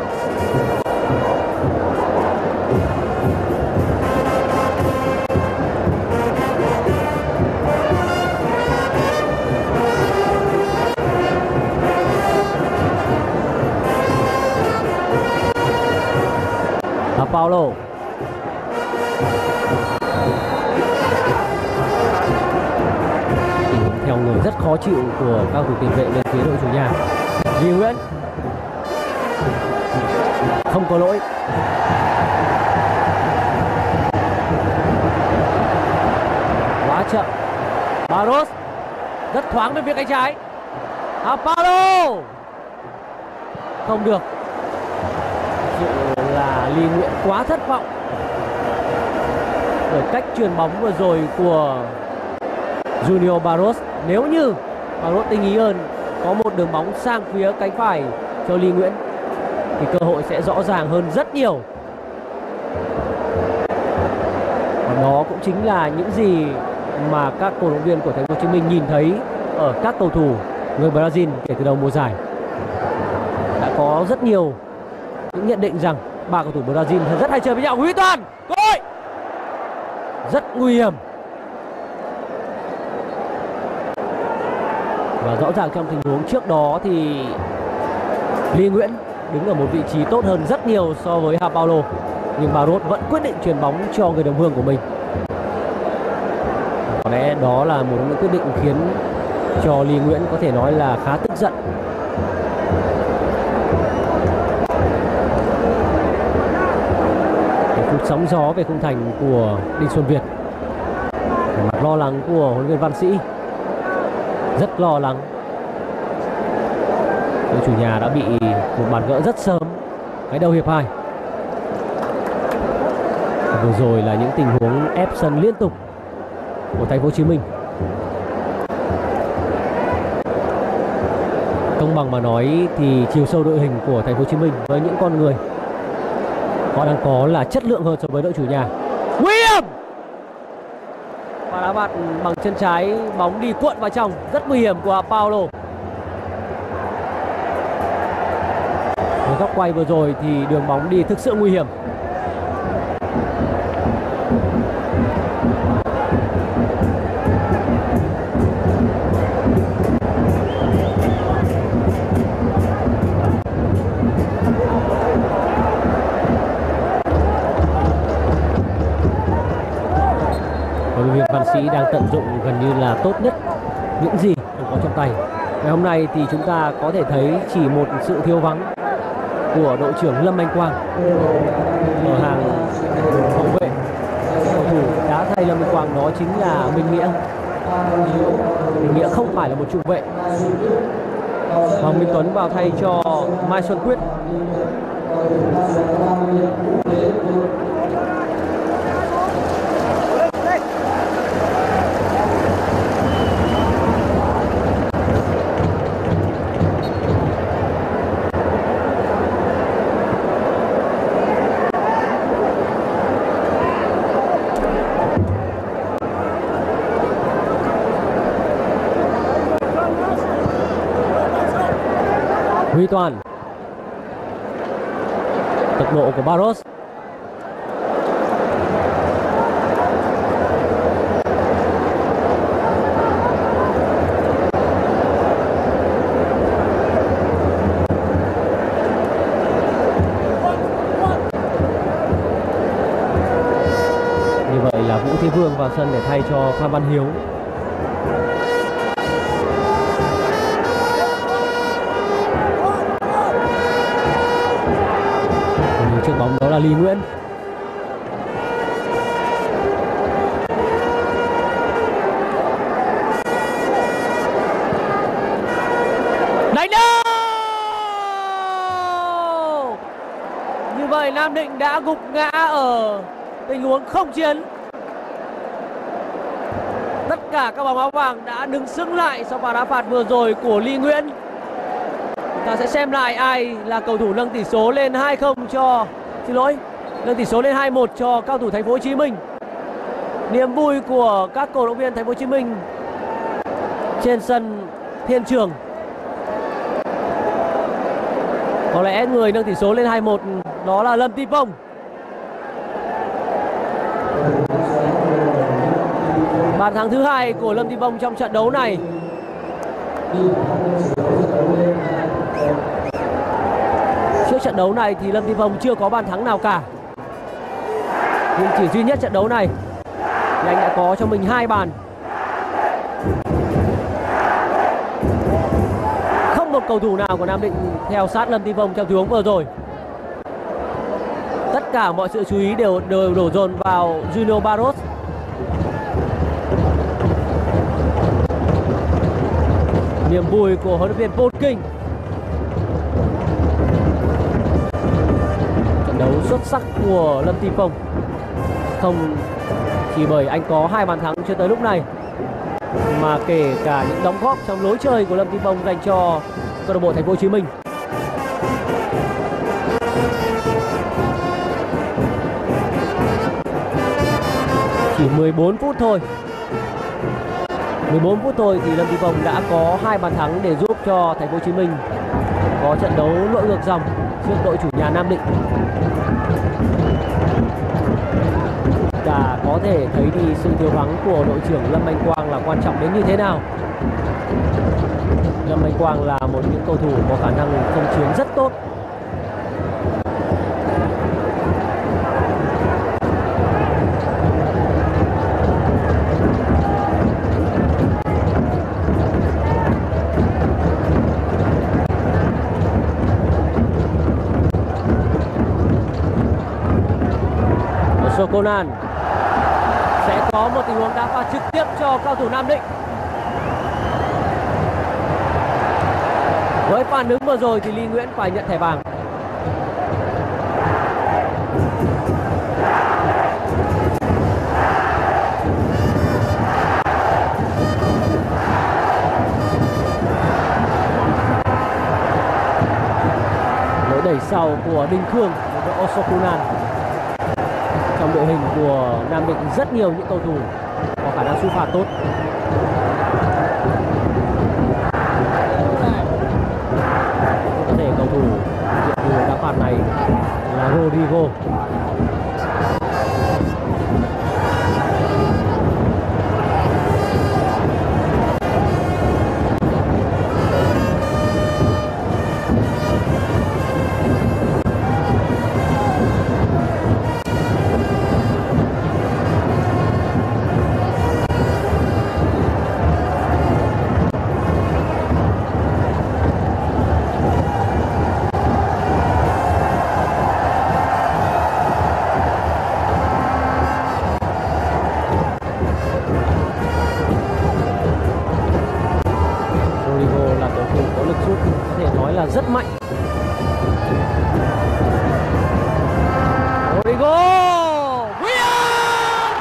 Và Paulo theo người rất khó chịu của các cầu thủ tiền vệ bên phía đội chủ nhà. Duy Nguyễn không có lỗi. Quá chậm. Barros rất thoáng bên phía cánh trái. À, Paulo không được. Thực sự là Ly Nguyễn quá thất vọng bởi cách chuyền bóng vừa rồi của Junior Barros. Nếu như Barros tinh ý hơn, có một đường bóng sang phía cánh phải cho Ly Nguyễn thì cơ hội sẽ rõ ràng hơn rất nhiều. Và đó cũng chính là những gì mà các cổ động viên của Thành phố Hồ Chí Minh nhìn thấy ở các cầu thủ người Brazil kể từ đầu mùa giải. Đã có rất nhiều những nhận định rằng ba cầu thủ Brazil rất hay chơi với nhau. Huy Toàn, cơ hội rất nguy hiểm. Và rõ ràng trong tình huống trước đó thì Ly Nguyễn đứng ở một vị trí tốt hơn rất nhiều so với Hà Paulo, nhưng Barros vẫn quyết định chuyền bóng cho người đồng hương của mình. Có lẽ đó là một những quyết định khiến cho Ly Nguyễn có thể nói là khá tức giận. Một phút sóng gió về khung thành của Đinh Xuân Việt. Mặt lo lắng của huấn luyện viên Văn Sĩ, rất lo lắng. Đội chủ nhà đã bị một bàn gỡ rất sớm cái đầu hiệp hai. Vừa rồi là những tình huống ép sân liên tục của Thành phố Hồ Chí Minh. Công bằng mà nói thì chiều sâu đội hình của Thành phố Hồ Chí Minh với những con người họ đang có là chất lượng hơn so với đội chủ nhà. Nguy hiểm! Và đá bạt bằng chân trái, bóng đi cuộn vào trong, rất nguy hiểm của Paulo. Với góc quay vừa rồi thì đường bóng đi thực sự nguy hiểm. Huấn luyện viên Văn Sĩ đang tận dụng gần như là tốt nhất những gì đang có trong tay. Ngày hôm nay thì chúng ta có thể thấy chỉ một sự thiếu vắng của đội trưởng Lâm Anh Quang ở hàng hậu vệ. Cầu thủ đá thay Lâm Anh Quang đó chính là Minh Nghĩa. Minh Nghĩa không phải là một trung vệ. Hoàng Minh Tuấn vào thay cho Mai Xuân Quyết. Huy Toàn, tốc độ của Barros. Như vậy là Vũ Thế Vương vào sân để thay cho Phan Văn Hiếu. Trước bóng đó là Ly Nguyễn. Đánh đâu! Như vậy Nam Định đã gục ngã ở tình huống không chiến. Tất cả các bóng áo vàng đã đứng sững lại sau pha đá phạt vừa rồi của Ly Nguyễn. Ta sẽ xem lại ai là cầu thủ nâng tỷ số lên hai không cho xin lỗi, nâng tỷ số lên hai một cho cao thủ Thành phố Hồ Chí Minh. Niềm vui của các cổ động viên Thành phố Hồ Chí Minh trên sân Thiên Trường. Có lẽ người nâng tỷ số lên hai một đó là Lâm Ti Phong. Bàn thắng thứ hai của Lâm Ti Phong trong trận đấu này. Trước trận đấu này thì Lâm Ti Phong chưa có bàn thắng nào cả, nhưng chỉ duy nhất trận đấu này thì anh đã có cho mình hai bàn. Không một cầu thủ nào của Nam Định theo sát Lâm Ti Phong trong tình huống vừa rồi. Tất cả mọi sự chú ý đều đều đổ dồn vào Junior Barros. Niềm vui của huấn luyện viên Paul King. xuất sắc của Lâm Thị Phong. Không chỉ bởi anh có hai bàn thắng cho tới lúc này, mà kể cả những đóng góp trong lối chơi của Lâm Thị Phong dành cho câu lạc bộ Thành phố Hồ Chí Minh. Chỉ mười bốn phút thôi, mười bốn phút thôi thì Lâm Thị Phong đã có hai bàn thắng để giúp cho Thành phố Hồ Chí Minh có trận đấu lội ngược dòng trước đội chủ nhà Nam Định. Và có thể thấy thì sự thiếu vắng của đội trưởng Lâm Anh Quang là quan trọng đến như thế nào. Lâm Anh Quang là một những cầu thủ có khả năng không chiến rất tốt. Sokonan sẽ có một tình huống đá phạt trực tiếp cho cao thủ Nam Định. Với phản ứng vừa rồi thì Ly Nguyễn phải nhận thẻ vàng. Lối đẩy sau của Đình Khương với Osokunan. Trong đội hình của Nam Định rất nhiều những cầu thủ có khả năng sút phạt tốt. Có thể cầu thủ hiện từ đá phạt này là Rodrigo. Rất mạnh. Rodrigo Willian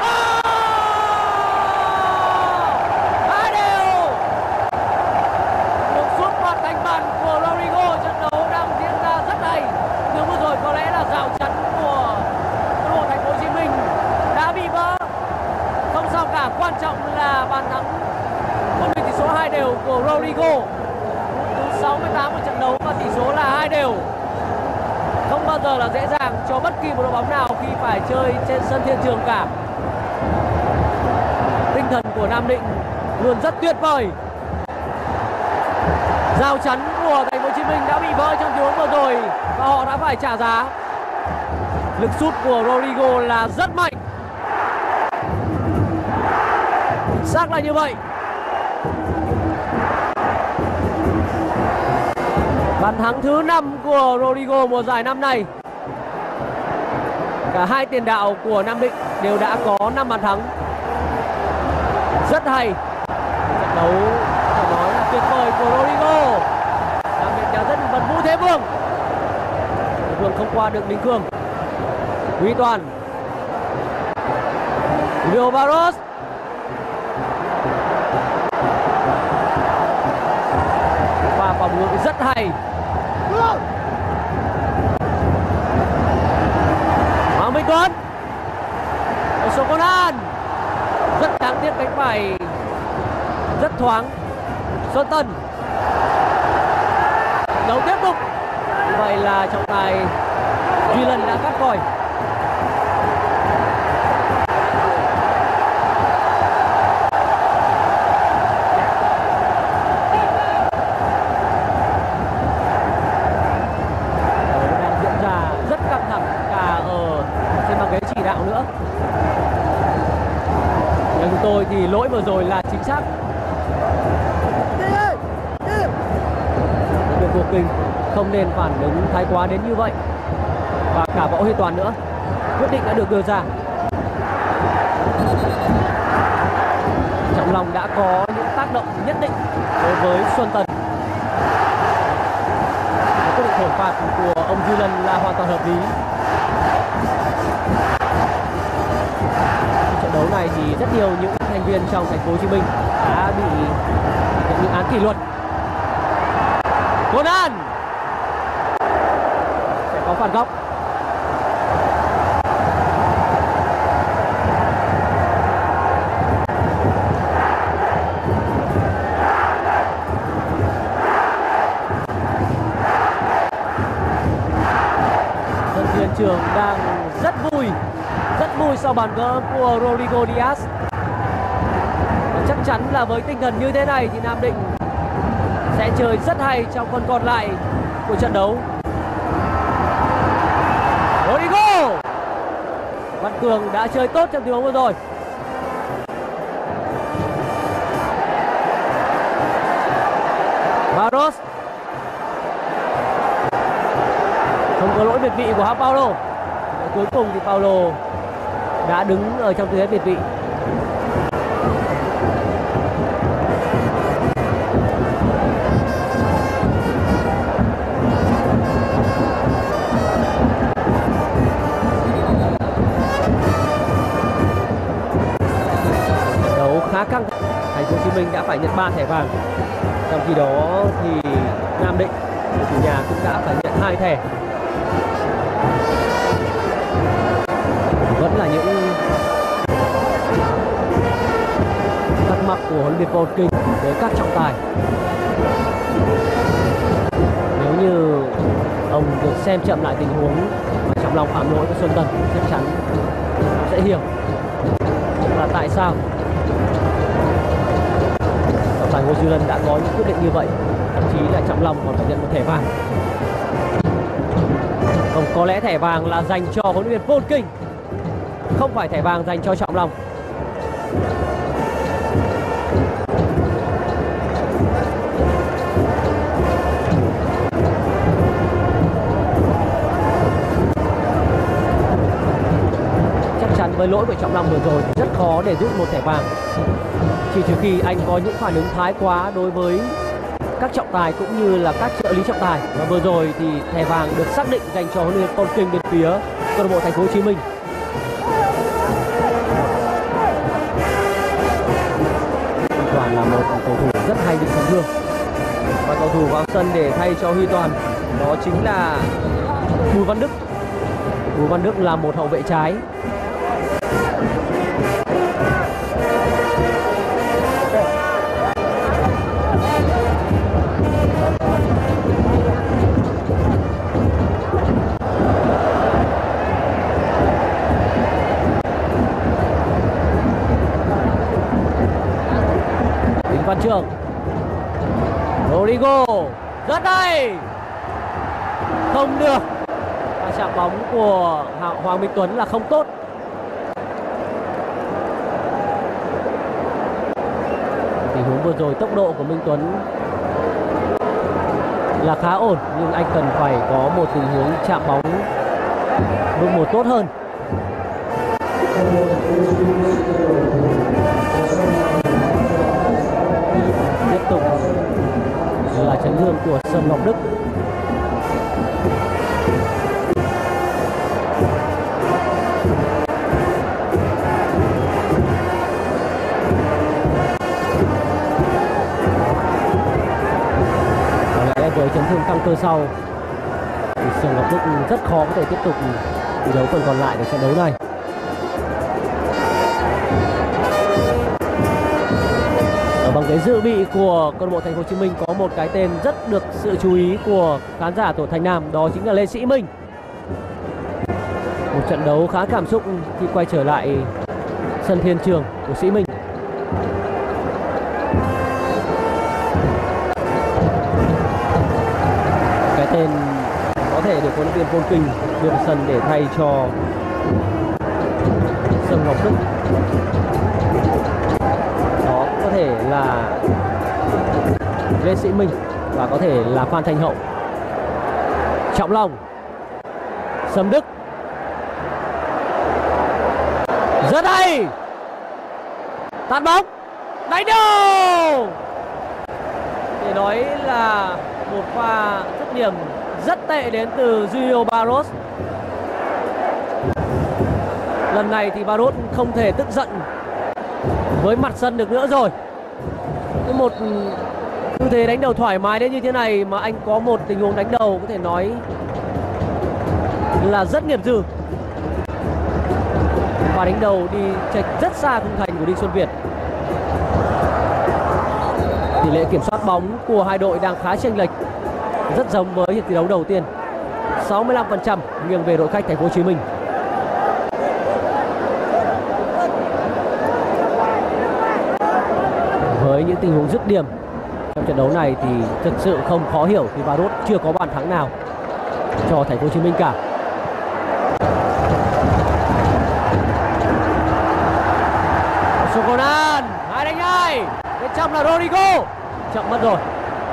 hai đều. Một sút phạt thành bàn của Rodrigo. Trận đấu đang diễn ra rất hay. Nhưng vừa rồi có lẽ là rào chắn của câu lạc bộ Thành phố Hồ Chí Minh đã bị vỡ. Không sao cả, quan trọng là bàn thắng quân đội tỷ số hai đều của Rodrigo. sáu mươi tám của trận đấu và tỷ số là hai đều. Không bao giờ là dễ dàng cho bất kỳ một đội bóng nào khi phải chơi trên sân Thiên Trường cả. Tinh thần của Nam Định luôn rất tuyệt vời. Rào chắn của Thành phố Hồ Chí Minh đã bị vỡ trong tình huống vừa rồi và họ đã phải trả giá. Lực sút của Rodrigo là rất mạnh. Xác là như vậy. Bàn thắng thứ năm của Rodrigo mùa giải năm nay. Cả hai tiền đạo của Nam Định đều đã có năm bàn thắng. Rất hay. Trận đấu phải nói là tuyệt vời của Rodrigo. Nam Định đã rất vận Vũ Thế Vương. Thế Vương không qua được Đình Khương. Huy Toàn. Rio Barros. Và phòng ngự rất hay. Hoàng Minh Tuấn. Sokonan. Rất đáng tiếc cánh phải rất thoáng. Xuân Tân. Đấu tiếp tục. Như vậy là trọng tài Duy Lân đã cắt còi. Tôi thì lỗi vừa rồi là chính xác. Được cuộc kinh không nên phản ứng thái quá đến như vậy. Và cả Võ Huy Toàn nữa. Quyết định đã được đưa ra. Trọng Long đã có những tác động nhất định đối với Xuân Tần. Quyết định thổi phạt của ông Duy Lân là hoàn toàn hợp lý. thì rất nhiều những thành viên trong thành phố Hồ Chí Minh đã bị nhận những án kỷ luật. Conan sẽ có phạt góc. Sân Thiên Trường đang rất vui, rất vui sau bàn gỡ của Rodrigo Diaz. Và chắc chắn là với tinh thần như thế này thì Nam Định sẽ chơi rất hay trong phần còn lại của trận đấu. Rodrigo, Văn Cường đã chơi tốt trong tình huống vừa rồi. Barros không có lỗi biệt vị của Hao Paulo. Và cuối cùng thì Paulo đã đứng ở trong tư thế biệt vị. Đấu khá căng. Thành phố Hồ Chí Minh đã phải nhận ba thẻ vàng. Trong khi đó thì Nam Định, đội chủ nhà, cũng đã phải nhận hai thẻ. Vẫn là những thắc mắc của huấn luyện viên Paul King với các trọng tài. Nếu như ông được xem chậm lại tình huống mà Trọng Long phạm lỗi với Xuân Tần, chắc chắn sẽ hiểu là tại sao trọng tài Ngô Duy Lân đã có những quyết định như vậy. Thậm chí là Trọng Long còn phải nhận một thẻ vàng. Không, có lẽ thẻ vàng là dành cho huấn luyện viên Paul King, không phải thẻ vàng dành cho Trọng Long. Chắc chắn với lỗi của Trọng Long vừa rồi rất khó để rút một thẻ vàng, chỉ trừ khi anh có những phản ứng thái quá đối với các trọng tài cũng như là các trợ lý trọng tài. Và vừa rồi thì thẻ vàng được xác định dành cho huấn luyện viên Paul King bên phía câu lạc bộ Thành phố Hồ Chí Minh. Toàn là một cầu thủ rất hay bị chấn thương, và cầu thủ vào sân để thay cho Huy Toàn đó chính là Bùi Văn Đức. Bùi Văn Đức là một hậu vệ trái. Văn Trường, Rodrigo rất hay, không được. Và chạm bóng của Hoàng Minh Tuấn là không tốt. Tình huống vừa rồi tốc độ của Minh Tuấn là khá ổn, nhưng anh cần phải có một tình huống chạm bóng bước một tốt hơn. Tiếp tục là chấn thương của Sâm Ngọc Đức. Có lẽ với chấn thương căng cơ sau thì Sâm Ngọc Đức rất khó có thể tiếp tục thi đấu phần còn lại của trận đấu này. Bằng cái dự bị của câu lạc bộ Thành phố Hồ Chí Minh có một cái tên rất được sự chú ý của khán giả tuổi Thành Nam, đó chính là Lê Sĩ Minh. Một trận đấu khá cảm xúc khi quay trở lại sân Thiên Trường của Sĩ Minh. Cái tên có thể được huấn luyện viên Paul King đưa vào sân để thay cho Sâm Ngọc Đức. Có thể là Lê Sĩ Minh và có thể là Phan Thanh Hậu. Trọng Long, Sâm Đức rất hay, tạt bóng đánh đầu. Để nói là một pha dứt điểm rất tệ đến từ Julio Barros. Lần này thì Barros không thể tức giận với mặt sân được nữa rồi. Cái một tư thế đánh đầu thoải mái đến như thế này mà anh có một tình huống đánh đầu có thể nói là rất nghiệp dư. Và đánh đầu đi chệch rất xa khung thành của Đinh Xuân Việt. Tỷ lệ kiểm soát bóng của hai đội đang khá chênh lệch, rất giống với hiệp thi đấu đầu tiên. sáu mươi lăm phần trăm nghiêng về đội khách Thành phố Hồ Chí Minh. Với những tình huống dứt điểm trong trận đấu này thì thực sự không khó hiểu khi Varốt chưa có bàn thắng nào cho Thành phố Hồ Chí Minh cả. Sokonan hai đánh hai, bên trong là Rodrigo, chậm mất rồi.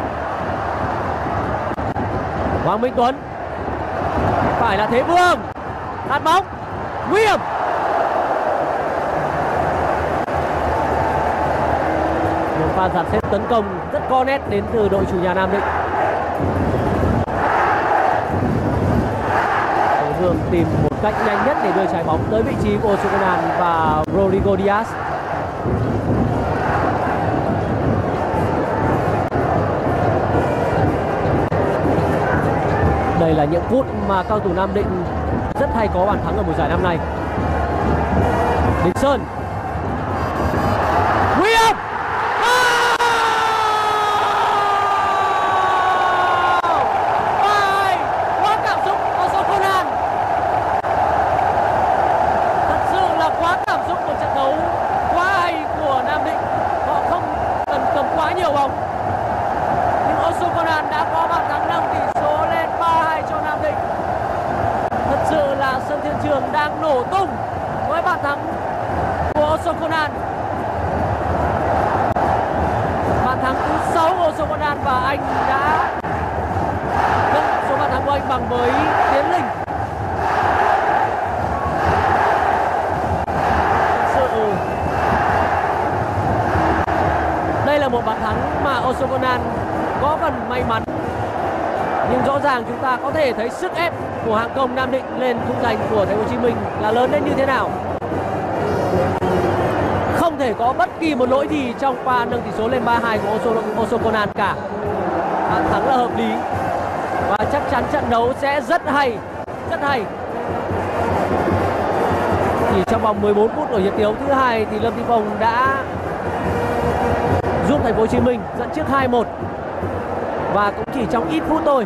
Hoàng Minh Tuấn, phải là Thế Vương, tạt bóng nguy hiểm. Một pha dàn xếp tấn công rất có nét đến từ đội chủ nhà Nam Định. Thế Vương tìm một cách nhanh nhất để đưa trái bóng tới vị trí của Sokonan và Rodrigo Diaz. Đây là những phút mà các cầu thủ Nam Định rất hay có bàn thắng ở mùa giải năm nay. Đình Sơn, nguy hiểm, quá cảm xúc của Sokonan. Thật sự là quá cảm xúc của trận đấu quá hay của Nam Định. Họ không cần cầm quá nhiều bóng, nhưng Sokonan đã có bàn thắng nâng tỷ số lên ba hai cho Nam Định. Thật sự là sân Thiên Trường đang nổ tung với bàn thắng của Sokonan. Bàn thắng thứ sáu của Sokonan và anh đã nâng số bàn thắng của anh bằng với Tiến Linh. Thật sự đây là một bàn thắng mà Sokonan có phần may mắn, nhưng rõ ràng chúng ta có thể thấy sức ép của hạng công Nam Định lên khung thành của Thành phố Hồ Chí Minh là lớn đến như thế nào. Không thể có bất kỳ một lỗi gì trong pha nâng tỷ số lên ba hai của Sokonan cả. Bàn thắng là hợp lý và chắc chắn trận đấu sẽ rất hay, rất hay. Chỉ trong vòng mười bốn phút ở hiệp thi đấu thứ hai thì Lâm Thị Phong đã giúp Thành phố Hồ Chí Minh dẫn trước hai một. Và cũng chỉ trong ít phút thôi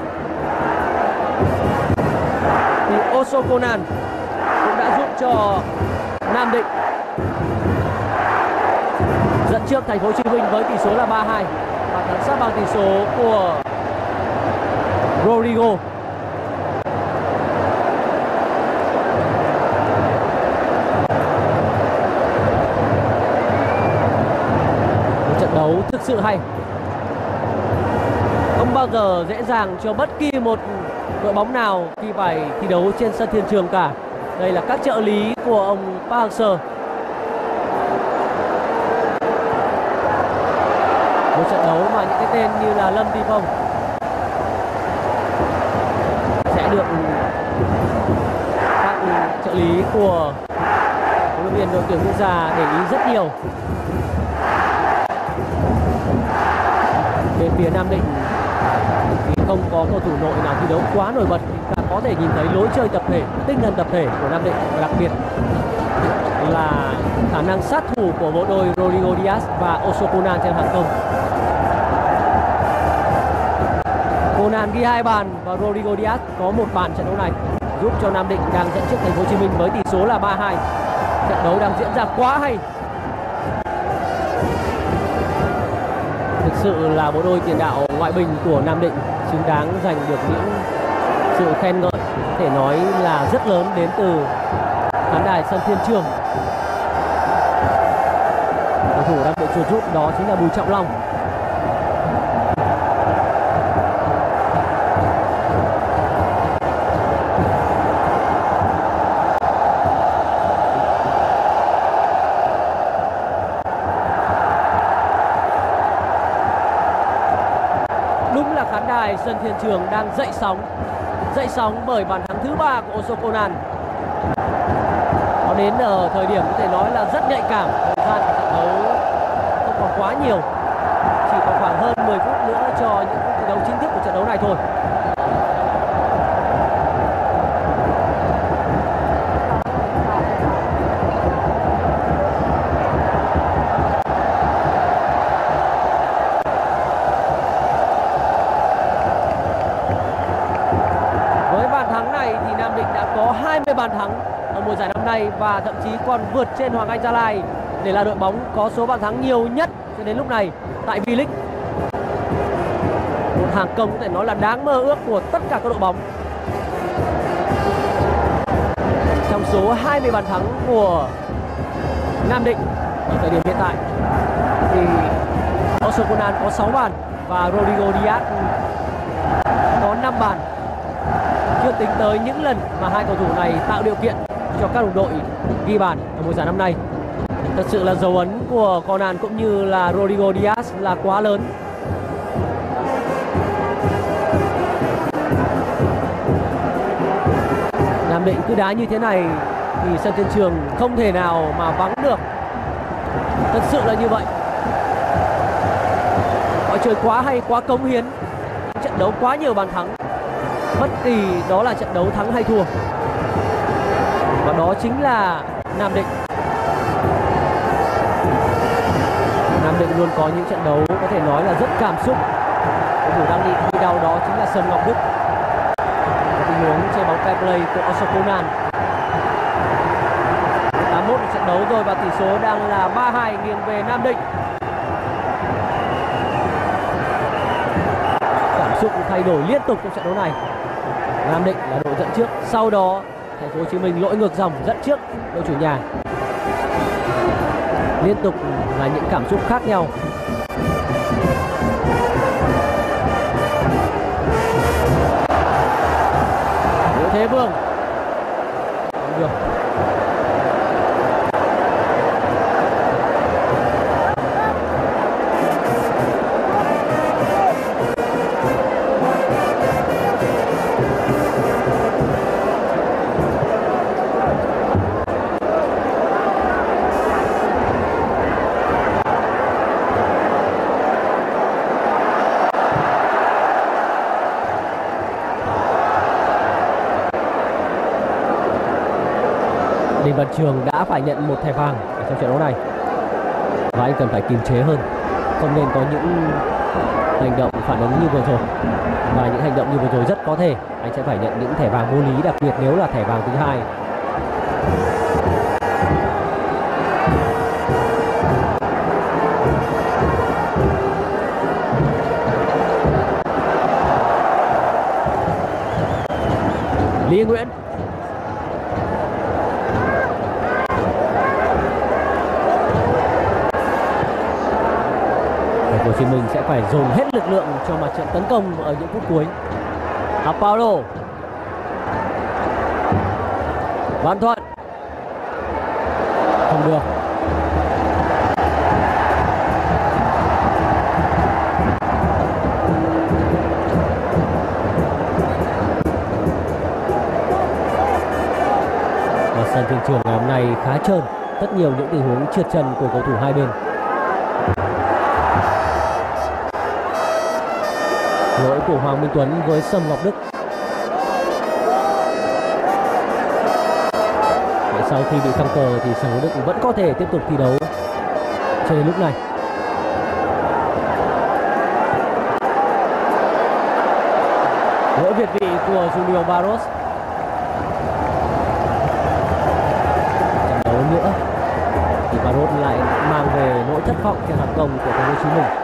thì Osokonan cũng đã giúp cho Nam Định dẫn trước Thành phố Hồ Chí Minh với tỷ số là ba hai. Và thắng sát bằng tỷ số của Rodrigo. Một trận đấu thực sự hay, không bao giờ dễ dàng cho bất kỳ một đội bóng nào khi phải thi đấu trên sân Thiên Trường cả. Đây là các trợ lý của ông Park Hang-seo. Một trận đấu mà những cái tên như là Lâm Thị Phong sẽ được các trợ lý của huấn luyện viên đội tuyển quốc gia để ý rất nhiều. Bên phía Nam Định thì không có cầu thủ nội nào thi đấu quá nổi bật. Ta có thể nhìn thấy lối chơi tập thể, tinh thần tập thể của Nam Định, và đặc biệt là khả năng sát thủ của bộ đôi Rodrigo Diaz và Osokonan trên hàng công. Conan ghi hai bàn và Rodrigo Diaz có một bàn trận đấu này, giúp cho Nam Định đang dẫn trước Thành phố Hồ Chí Minh với tỷ số là ba hai. Trận đấu đang diễn ra quá hay. Thực sự là bộ đôi tiền đạo ngoại binh của Nam Định xứng đáng giành được những sự khen ngợi, có thể nói là rất lớn đến từ khán đài sân Thiên Trường. Cầu thủ đang bị chuột rút đó chính là Bùi Trọng Long. Đúng là khán đài sân Thiên Trường đang dậy sóng, dậy sóng bởi bàn thắng thứ ba của Osokonan. Nó đến ở thời điểm có thể nói là rất nhạy cảm. Thời gian của trận đấu không còn quá nhiều, chỉ còn khoảng hơn mười phút nữa cho những phút thi đấu chính thức của trận đấu này thôi. Với bàn thắng này thì Nam Định đã có hai mươi bàn thắng ở mùa giải năm nay và thậm chí còn vượt trên Hoàng Anh Gia Lai để là đội bóng có số bàn thắng nhiều nhất cho đến lúc này tại V-League. Một hàng công có thể nói là đáng mơ ước của tất cả các đội bóng. Trong số hai mươi bàn thắng của Nam Định ở thời điểm hiện tại thì Osokonan có sáu bàn và Rodrigo Diaz có năm bàn, chưa tính tới những lần mà hai cầu thủ này tạo điều kiện cho các đồng đội ghi bàn ở mùa giải năm nay. Thật sự là dấu ấn của Conan cũng như là Rodrigo Diaz là quá lớn. Nam Định cứ đá như thế này thì sân Thiên Trường không thể nào mà vắng được. Thật sự là như vậy. Họ chơi quá hay, quá cống hiến, trận đấu quá nhiều bàn thắng, bất kỳ đó là trận đấu thắng hay thua. Và đó chính là Nam Định. Nam Định luôn có những trận đấu có thể nói là rất cảm xúc. Cầu thủ đang bị đau đó chính là Sâm Ngọc Đức. Tình huống chơi bóng fair play của Osokonan. tám mươi mốt trận đấu rồi và tỷ số đang là ba hai nghiêng về Nam Định. Cảm xúc thay đổi liên tục trong trận đấu này. Nam Định là đội dẫn trước, sau đó Thành phố Hồ Chí Minh lội ngược dòng dẫn trước đội chủ nhà. Liên tục là những cảm xúc khác nhau. Đỗ Thế Vương không được. Đinh Văn Trường đã phải nhận một thẻ vàng trong trận đấu này và anh cần phải kiềm chế hơn, không nên có những hành động phản ứng như vừa rồi, và những hành động như vừa rồi rất có thể anh sẽ phải nhận những thẻ vàng vô lý, đặc biệt nếu là thẻ vàng thứ hai. Lý Nguyễn Hồ Chí Minh sẽ phải dồn hết lực lượng cho mặt trận tấn công ở những phút cuối. Apollo, Văn Thuận không được. Và sân Thiên Trường ngày hôm nay khá trơn, rất nhiều những tình huống trượt chân của cầu thủ hai bên. Lỗi của Hoàng Minh Tuấn với Sâm Ngọc Đức. Để sau khi bị phăng cờ thì Sâm Ngọc Đức vẫn có thể tiếp tục thi đấu cho đến lúc này. Lỗi việt vị của Junior Barros. Trận đấu nữa thì Barros lại mang về nỗi thất vọng trên hàng công của Thành phố Hồ Chí Minh.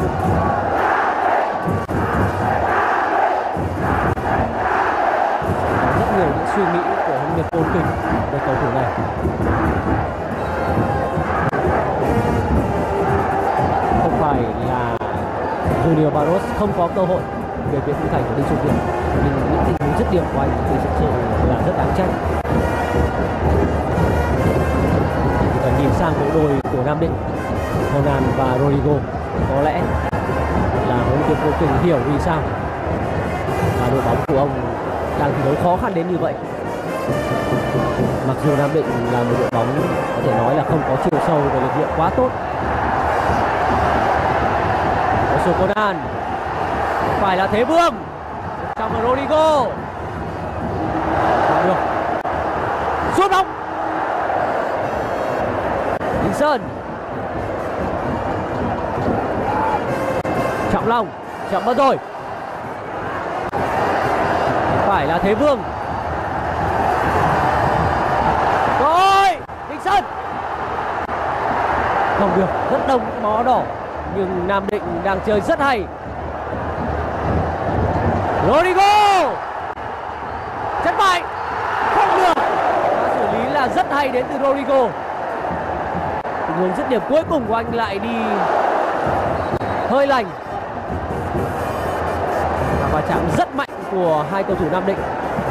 Nhiều những suy nghĩ của huấn luyện viên Kinh về cầu thủ này. Không phải là Junior Barros không có cơ hội về phía khung thành của Đinh Xuân Việt, nhưng những tình huống dứt điểm của anh thì thực sự là rất đáng trách. Chỉ cần nhìn sang bộ đôi của Nam Định, Conan và Rodrigo, có lẽ là huấn luyện viên Kinh hiểu vì sao và đội bóng của ông đang thi đấu khó khăn đến như vậy. Mặc dù Nam Định là một đội bóng có thể nói là không có chiều sâu và lực lượng quá tốt. Conan phải là Thế Vương trong Rodrigo được sút bóng. Đình Sơn, Trọng Long chậm mất rồi, phải là Thế Vương rồi. Đình Sơn không được, rất đông bóng áo đỏ nhưng Nam Định đang chơi rất hay. Rodrigo chân phải không được, xử lý là rất hay đến từ Rodrigo. Tình huống dứt điểm cuối cùng của anh lại đi hơi lành và va chạm rất mạnh của hai cầu thủ Nam Định.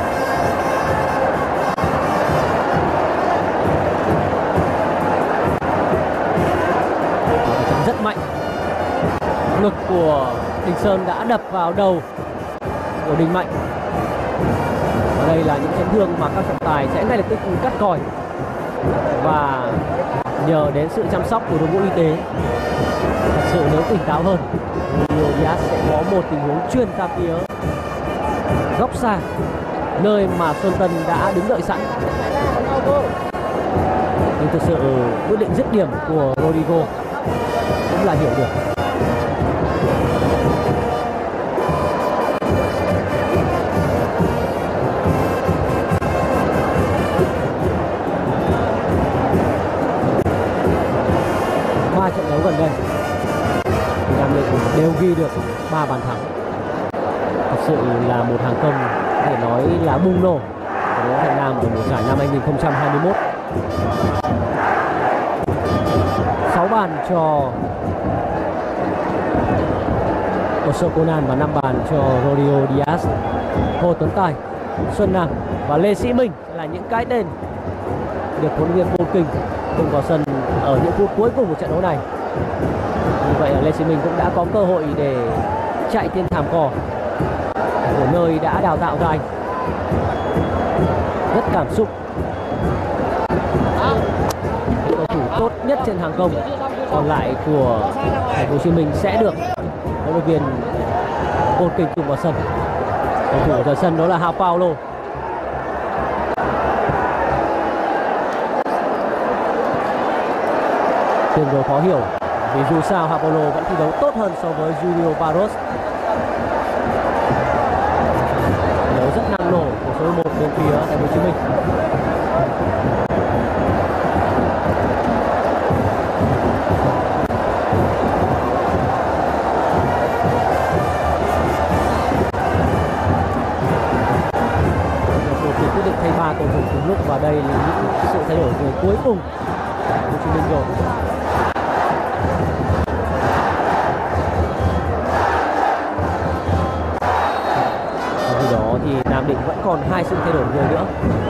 Va chạm rất mạnh, ngực của Đình Sơn đã đập vào đầu của Đình Mạnh. Và đây là những chấn thương mà các trọng tài sẽ ngay lập tức cắt còi, và nhờ đến sự chăm sóc của đội ngũ y tế, thật sự nếu tỉnh táo hơn, Julio Diaz sẽ có một tình huống chuyền ra phía góc xa, nơi mà Xuân Tân đã đứng đợi sẵn. Nhưng thực sự quyết định dứt điểm của Rodrigo cũng là hiểu được. Ba trận đấu gần đây Nam Định đều ghi được ba bàn thắng. Thật sự là một hàng công có thể nói là bùng nổ của đội Thành Nam ở mùa giải năm hai nghìn không trăm hai mươi mốt. sáu bàn cho Conan và năm bàn cho Rodrigo Diaz. Hồ Tuấn Tài, Xuân Nam và Lê Sĩ Minh là những cái tên được huấn luyện viên Paul King tung vào sân ở những phút cuối cùng của trận đấu này. Như vậy là Lê Sĩ Minh cũng đã có cơ hội để chạy trên thảm cỏ của nơi đã đào tạo ra anh. Rất cảm xúc. Cầu thủ tốt nhất trên hàng công còn lại của Thành phố Hồ Chí Minh sẽ được huấn luyện viên Paul King tung vào sân. Cầu thủ ở sân đó là Hao Paulo. Tương đối khó hiểu vì dù sao Hao Paulo vẫn thi đấu tốt hơn so với Julio Barros. Đấu rất năng nổ của số một bên phía Thành phố Hồ Chí Minh. Quyết định thay ba cầu thủ cùng lúc, và đây là những sự thay đổi người cuối cùng của Hồ Chí Minh rồi. Khi đó thì Nam Định vẫn còn hai sự thay đổi người nữa.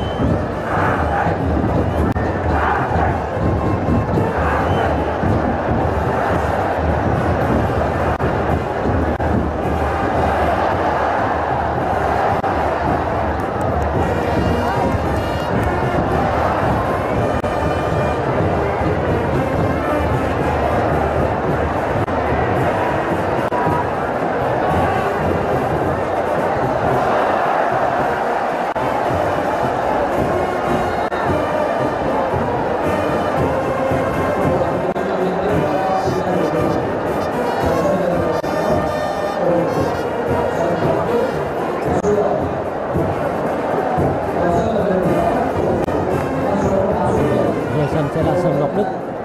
Sẽ là Sầm Ngọc Đức.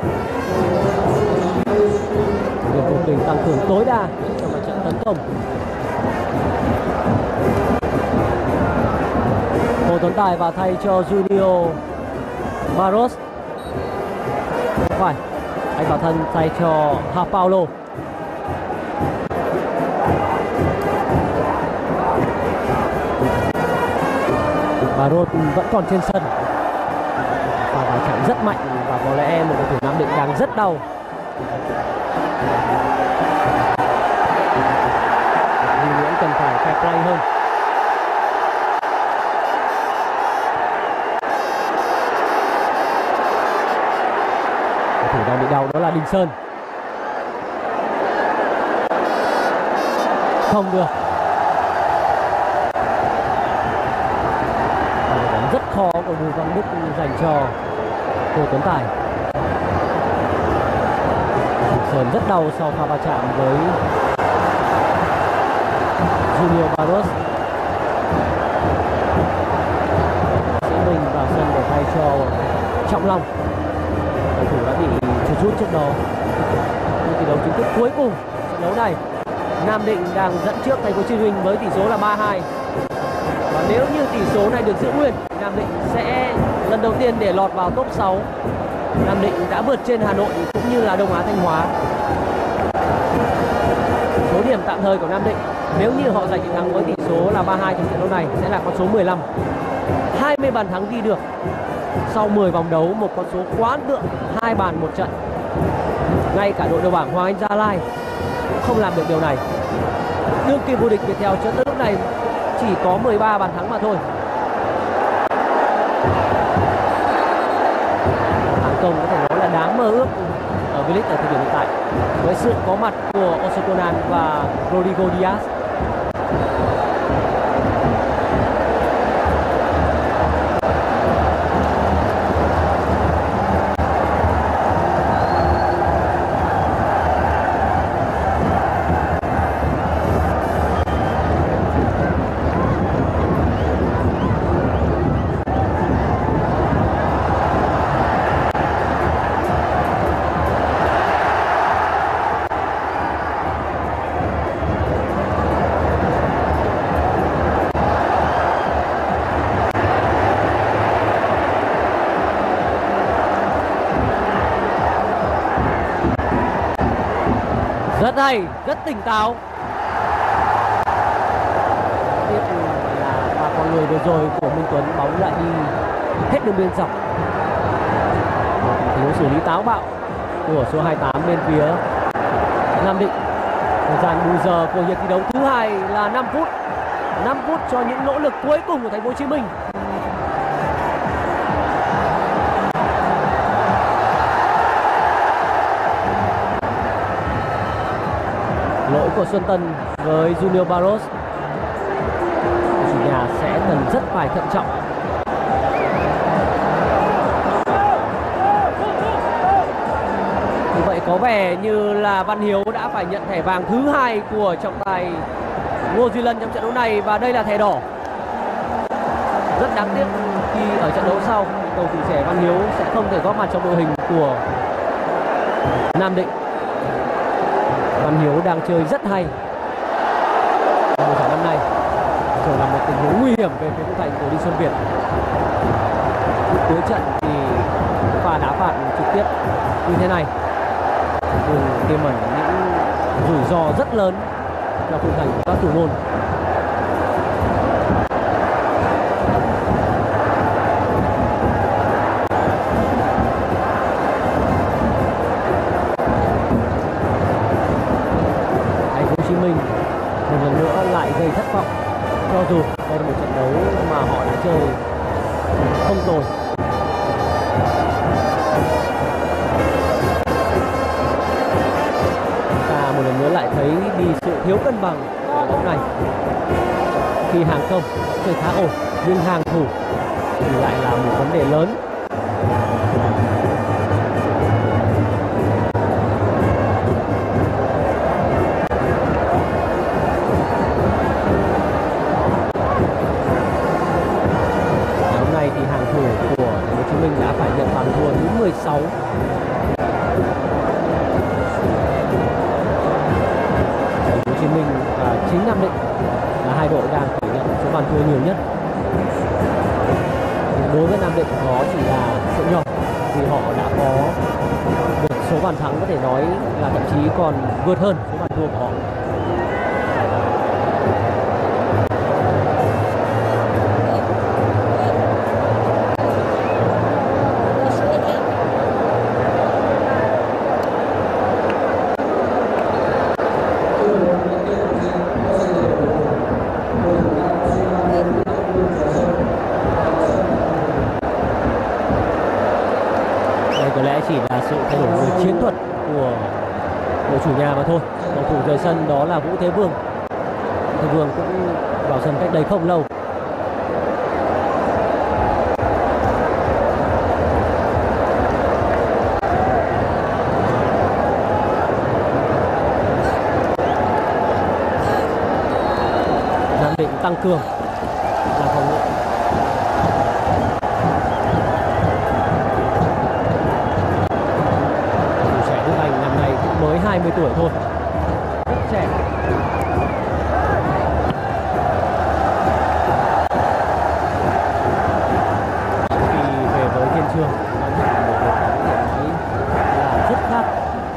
Việc của mình tăng cường tối đa trong mặt trận tấn công. Hồ Tuấn Tài vào thay cho Julio Barros. Không phải, anh vào thân thay cho Hao Paulo. Barros vẫn còn trên sân và va chạm rất mạnh, và có lẽ một cầu thủ Nam Định đang rất đau. Duy Nguyễn cần phải fair play hơn. thủ đang bị đau đó là Đình Sơn. Không được. Bóng rất khó của Bùi Văn Đức dành cho Hồ Tuấn Tài. Đình Sơn rất đau sau pha va chạm với Junior Barros. Sĩ Minh vào sân để thay cho Trọng Long. Cầu thủ đã bị trượt rút trước đó. Như tỷ đấu chính thức cuối cùng trận đấu này, Nam Định đang dẫn trước Thành phố Hồ Chí Minh với tỷ số là ba hai. Và nếu như tỷ số này được giữ nguyên, Nam Định sẽ lần đầu tiên để lọt vào top sáu. Nam Định đã vượt trên Hà Nội cũng như là Đông Á Thanh Hóa. Số điểm tạm thời của Nam Định nếu như họ giành chiến thắng với tỷ số là ba hai trong trận đấu này sẽ là con số mười lăm. hai mươi bàn thắng ghi được sau mười vòng đấu, một con số quá ấn tượng, hai bàn một trận. Ngay cả đội đầu bảng Hoàng Anh Gia Lai cũng không làm được điều này. Đương kim vô địch Viettel cho tới lúc này chỉ có mười ba bàn thắng mà thôi. Hàng công có thể nói là đáng mơ ước ở V-League ở thời điểm hiện tại với sự có mặt của Osokonan và Rodrigo Diaz. Rất hay, rất tỉnh táo. Tiếp là ba con người vừa rồi của Minh Tuấn, bóng lại đi hết đường biên dọc. Thiếu xử lý táo bạo của số hai mươi tám bên phía Nam Định. Thời gian bù giờ của hiệp thi đấu thứ hai là năm phút. năm phút cho những nỗ lực cuối cùng của Thành phố Hồ Chí Minh. Lỗi của Xuân Tân với Junior Barros. Chủ nhà sẽ cần rất phải thận trọng. Như vậy có vẻ như là Văn Hiếu đã phải nhận thẻ vàng thứ hai của trọng tài Ngô Duy Lân trong trận đấu này, và đây là thẻ đỏ. Rất đáng tiếc khi ở trận đấu sau cầu thủ trẻ Văn Hiếu sẽ không thể góp mặt trong đội hình của Nam Định. Văn Hiếu đang chơi rất hay mùa giải năm nay, rồi là một tình huống nguy hiểm về phía khung thành của Đinh Xuân Việt. Cuối trận thì pha đá phạt trực tiếp như thế này thường tiềm ẩn những rủi ro rất lớn cho khung thành của các thủ môn. Một lần nữa lại gây thất vọng, cho dù đây là một trận đấu mà họ đã chơi không tồi. Ta một lần nữa lại thấy đi sự thiếu cân bằng ở bóng này. Khi hàng công chơi khá ổn nhưng hàng thủ thì lại là một vấn đề lớn. Đã phải nhận bàn thua thứ mười sáu. Thành phố Hồ Chí Minh và chính Nam Định là hai đội đang phải nhận số bàn thua nhiều nhất. Đối với Nam Định đó chỉ là sự nhỏ vì họ đã có được số bàn thắng có thể nói là thậm chí còn vượt hơn số bàn thua của họ. có lẽ chỉ là sự thay đổi về chiến thuật của đội chủ nhà mà thôi. Cầu thủ rời sân đó là Vũ Thế Vương. Vũ Thế Vương cũng vào sân cách đây không lâu. Nam Định tăng cường là phòng ngự. Thủ trẻ Đức Anh năm nay cũng mới hai mươi tuổi thôi, rất trẻ. Khi về với Thiên Trường là rất khác.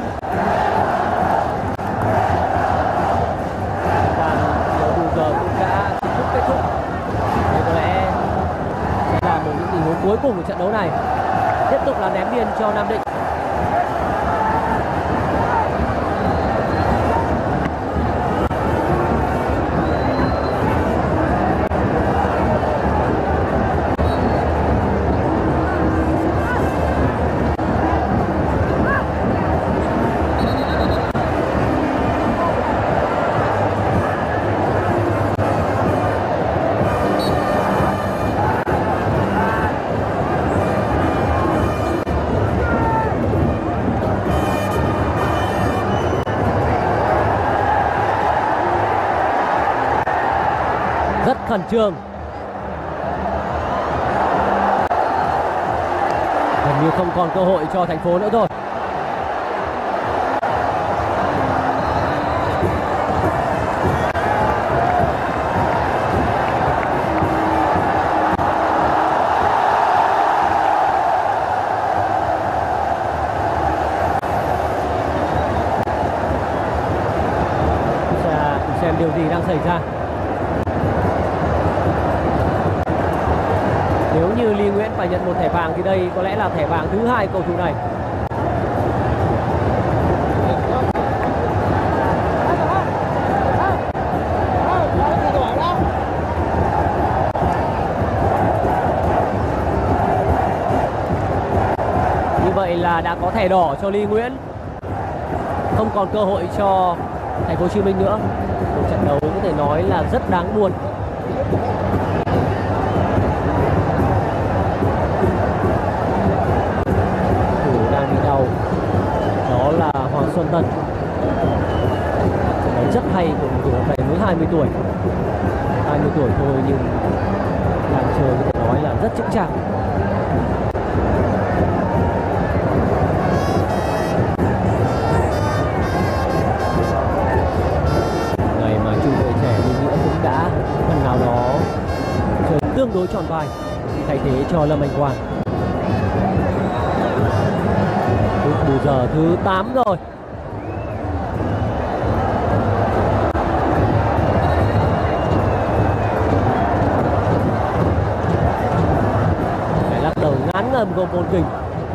Kết thúc. Đây có lẽ sẽ là một những tình huống cuối cùng của trận đấu này. Tiếp tục là ném biên cho Nam Định. Rất khẩn trương, gần như không còn cơ hội cho thành phố nữa rồi. Chúng ta xem điều gì đang xảy ra. Nếu như Ly Nguyễn phải nhận một thẻ vàng thì đây có lẽ là thẻ vàng thứ hai cầu thủ này. Như vậy là đã có thẻ đỏ cho Ly Nguyễn, không còn cơ hội cho Thành phố Hồ Chí Minh nữa. Một trận đấu có thể nói là rất đáng buồn. Đó là Hoàng Xuân Tân, trận đấu rất hay của một cầu thủ mới hai mươi tuổi, hai mươi tuổi thôi nhưng làm chơi có thể nói là rất chững chạc. Ngày mà trung đội trẻ Minh Nghĩa cũng đã phần nào đó chơi tương đối tròn vai khi thay thế cho Lâm Anh Quang. Bù giờ thứ tám rồi. Phải lắc đầu ngán ngầm của Môn Kình.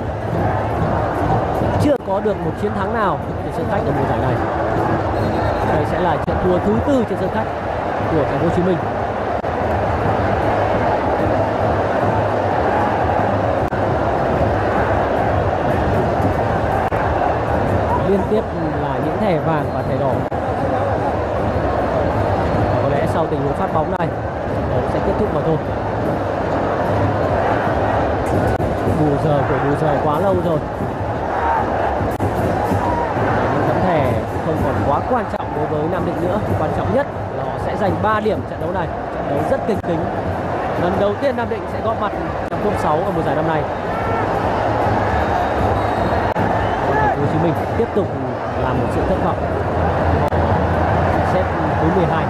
Chưa có được một chiến thắng nào trên sân khách ở mùa giải này. Đây sẽ là trận thua thứ tư trên sân khách của Thành phố Hồ Chí Minh. Liên tiếp là những thẻ vàng và thẻ đỏ. Và có lẽ sau tình huống phát bóng này trận đấu sẽ kết thúc mà thôi. Bù giờ của bù giờ quá lâu rồi. Những tấm thẻ không còn quá quan trọng đối với Nam Định nữa. Quan trọng nhất là họ sẽ giành ba điểm trận đấu này. Trận đấu rất kịch tính. Lần đầu tiên Nam Định sẽ góp mặt trong top sáu ở mùa giải năm nay. Thành phố Hồ Chí Minh tiếp tục làm một sự thất vọng, xếp thứ mười hai.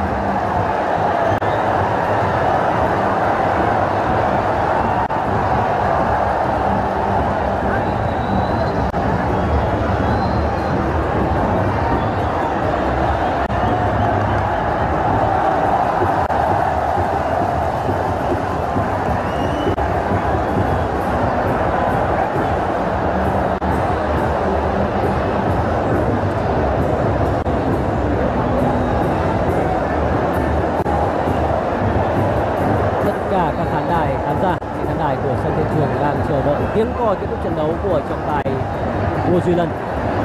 đợi tiếng còi kết thúc trận đấu của trọng tài Ngô Duy Lân.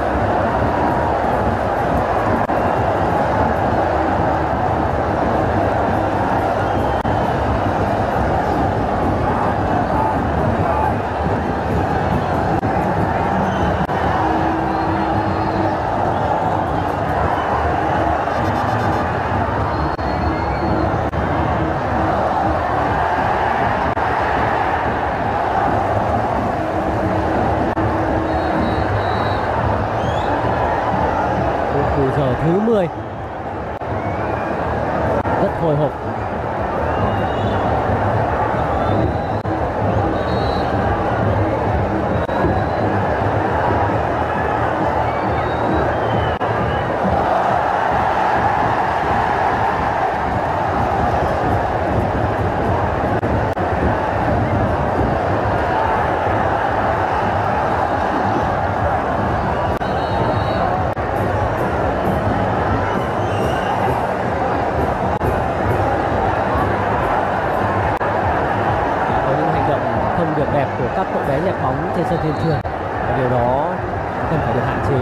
Giờ thứ mười rất hồi hộp. Của các cậu bé nhặt bóng trên sân Thiên Trường, và điều đó cần phải được hạn chế.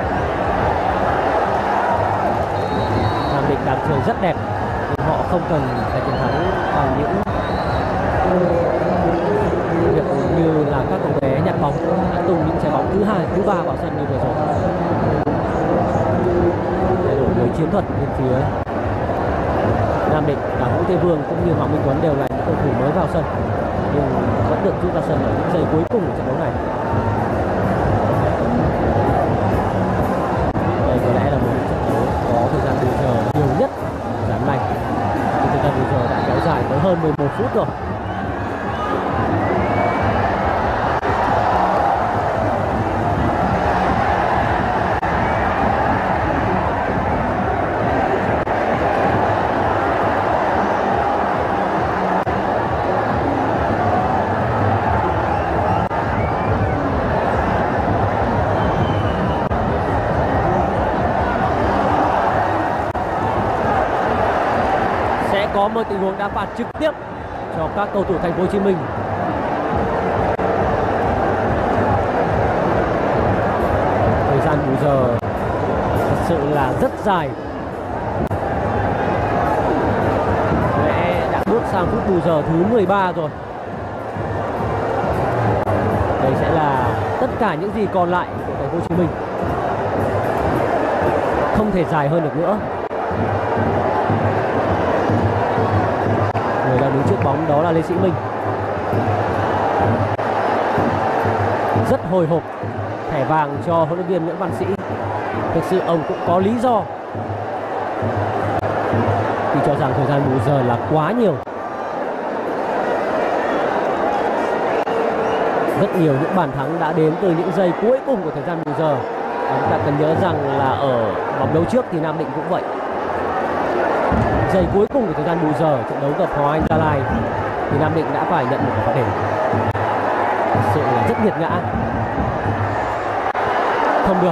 Nam Định đang chơi rất đẹp nhưng họ không cần phải chiến thắng bằng những việc như là các cậu bé nhặt bóng đã tung những trái bóng thứ hai, thứ ba vào sân như vừa rồi. Thay đổi với chiến thuật bên phía Nam Định, cả Vũ Thế Vương cũng như Hoàng Minh Tuấn đều là những cầu thủ mới vào sân nhưng vẫn được rút ra sân ở những giây cuối cùng của trận đấu này. Đây có lẽ là một trận đấu có thời gian bù giờ nhiều nhất giải này. Thời gian bù giờ đã kéo dài tới hơn mười một phút rồi. Có một tình huống đá phạt trực tiếp cho các cầu thủ Thành phố Hồ Chí Minh. Thời gian bù giờ thật sự là rất dài. Có lẽ đã bước sang phút bù giờ thứ mười ba rồi. Đây sẽ là tất cả những gì còn lại của Thành phố Hồ Chí Minh. Không thể dài hơn được nữa. Người đang đứng trước bóng đó là Lê Sĩ Minh. Rất hồi hộp. Thẻ vàng cho huấn luyện viên Nguyễn Văn Sĩ. Thực sự ông cũng có lý do khi cho rằng thời gian bù giờ là quá nhiều. Rất nhiều những bàn thắng đã đến từ những giây cuối cùng của thời gian bù giờ. Và chúng ta cần nhớ rằng là ở vòng đấu trước thì Nam Định cũng vậy. Giây cuối cùng của thời gian bù giờ trận đấu gặp Hoàng Anh Gia Lai thì Nam Định đã phải nhận một quả phạt đền. Thật sự là rất nghiệt ngã. Không được.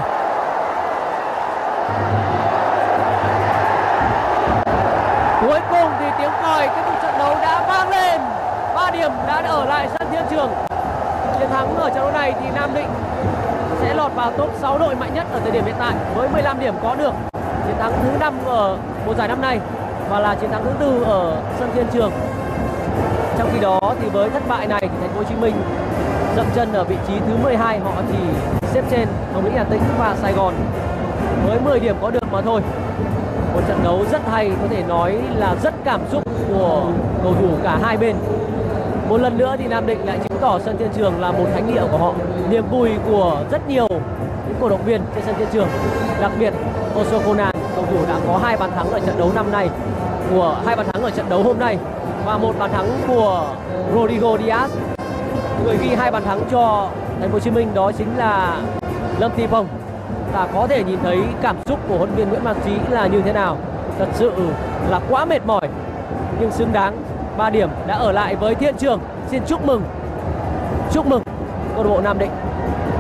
Cuối cùng thì tiếng còi kết thúc trận đấu đã vang lên. ba điểm đã ở lại sân Thiên Trường. Chiến thắng ở trận đấu này thì Nam Định sẽ lọt vào top sáu đội mạnh nhất ở thời điểm hiện tại với mười lăm điểm có được. Chiến thắng thứ năm ở mùa giải năm nay và là chiến thắng thứ tư ở sân Thiên Trường. Trong khi đó thì với thất bại này thì Thành phố Hồ Chí Minh dậm chân ở vị trí thứ mười hai, họ chỉ xếp trên Hồng Lĩnh Hà Tĩnh và Sài Gòn với mười điểm có được mà thôi. Một trận đấu rất hay, có thể nói là rất cảm xúc của cầu thủ cả hai bên. Một lần nữa thì Nam Định lại chứng tỏ sân Thiên Trường là một thánh địa của họ, niềm vui của rất nhiều những cổ động viên trên sân Thiên Trường. Đặc biệt Osokonan, cầu thủ đã có hai bàn thắng ở trận đấu năm nay, của hai bàn thắng ở trận đấu hôm nay và một bàn thắng của Rodrigo Diaz. Người ghi hai bàn thắng cho Thành phố Hồ Chí Minh đó chính là Lâm Thi Phong. Ta có thể nhìn thấy cảm xúc của huấn luyện viên Nguyễn Văn Trí là như thế nào. Thật sự là quá mệt mỏi nhưng xứng đáng. ba điểm đã ở lại với Thiên Trường. Xin chúc mừng, chúc mừng câu lạc bộ Nam Định.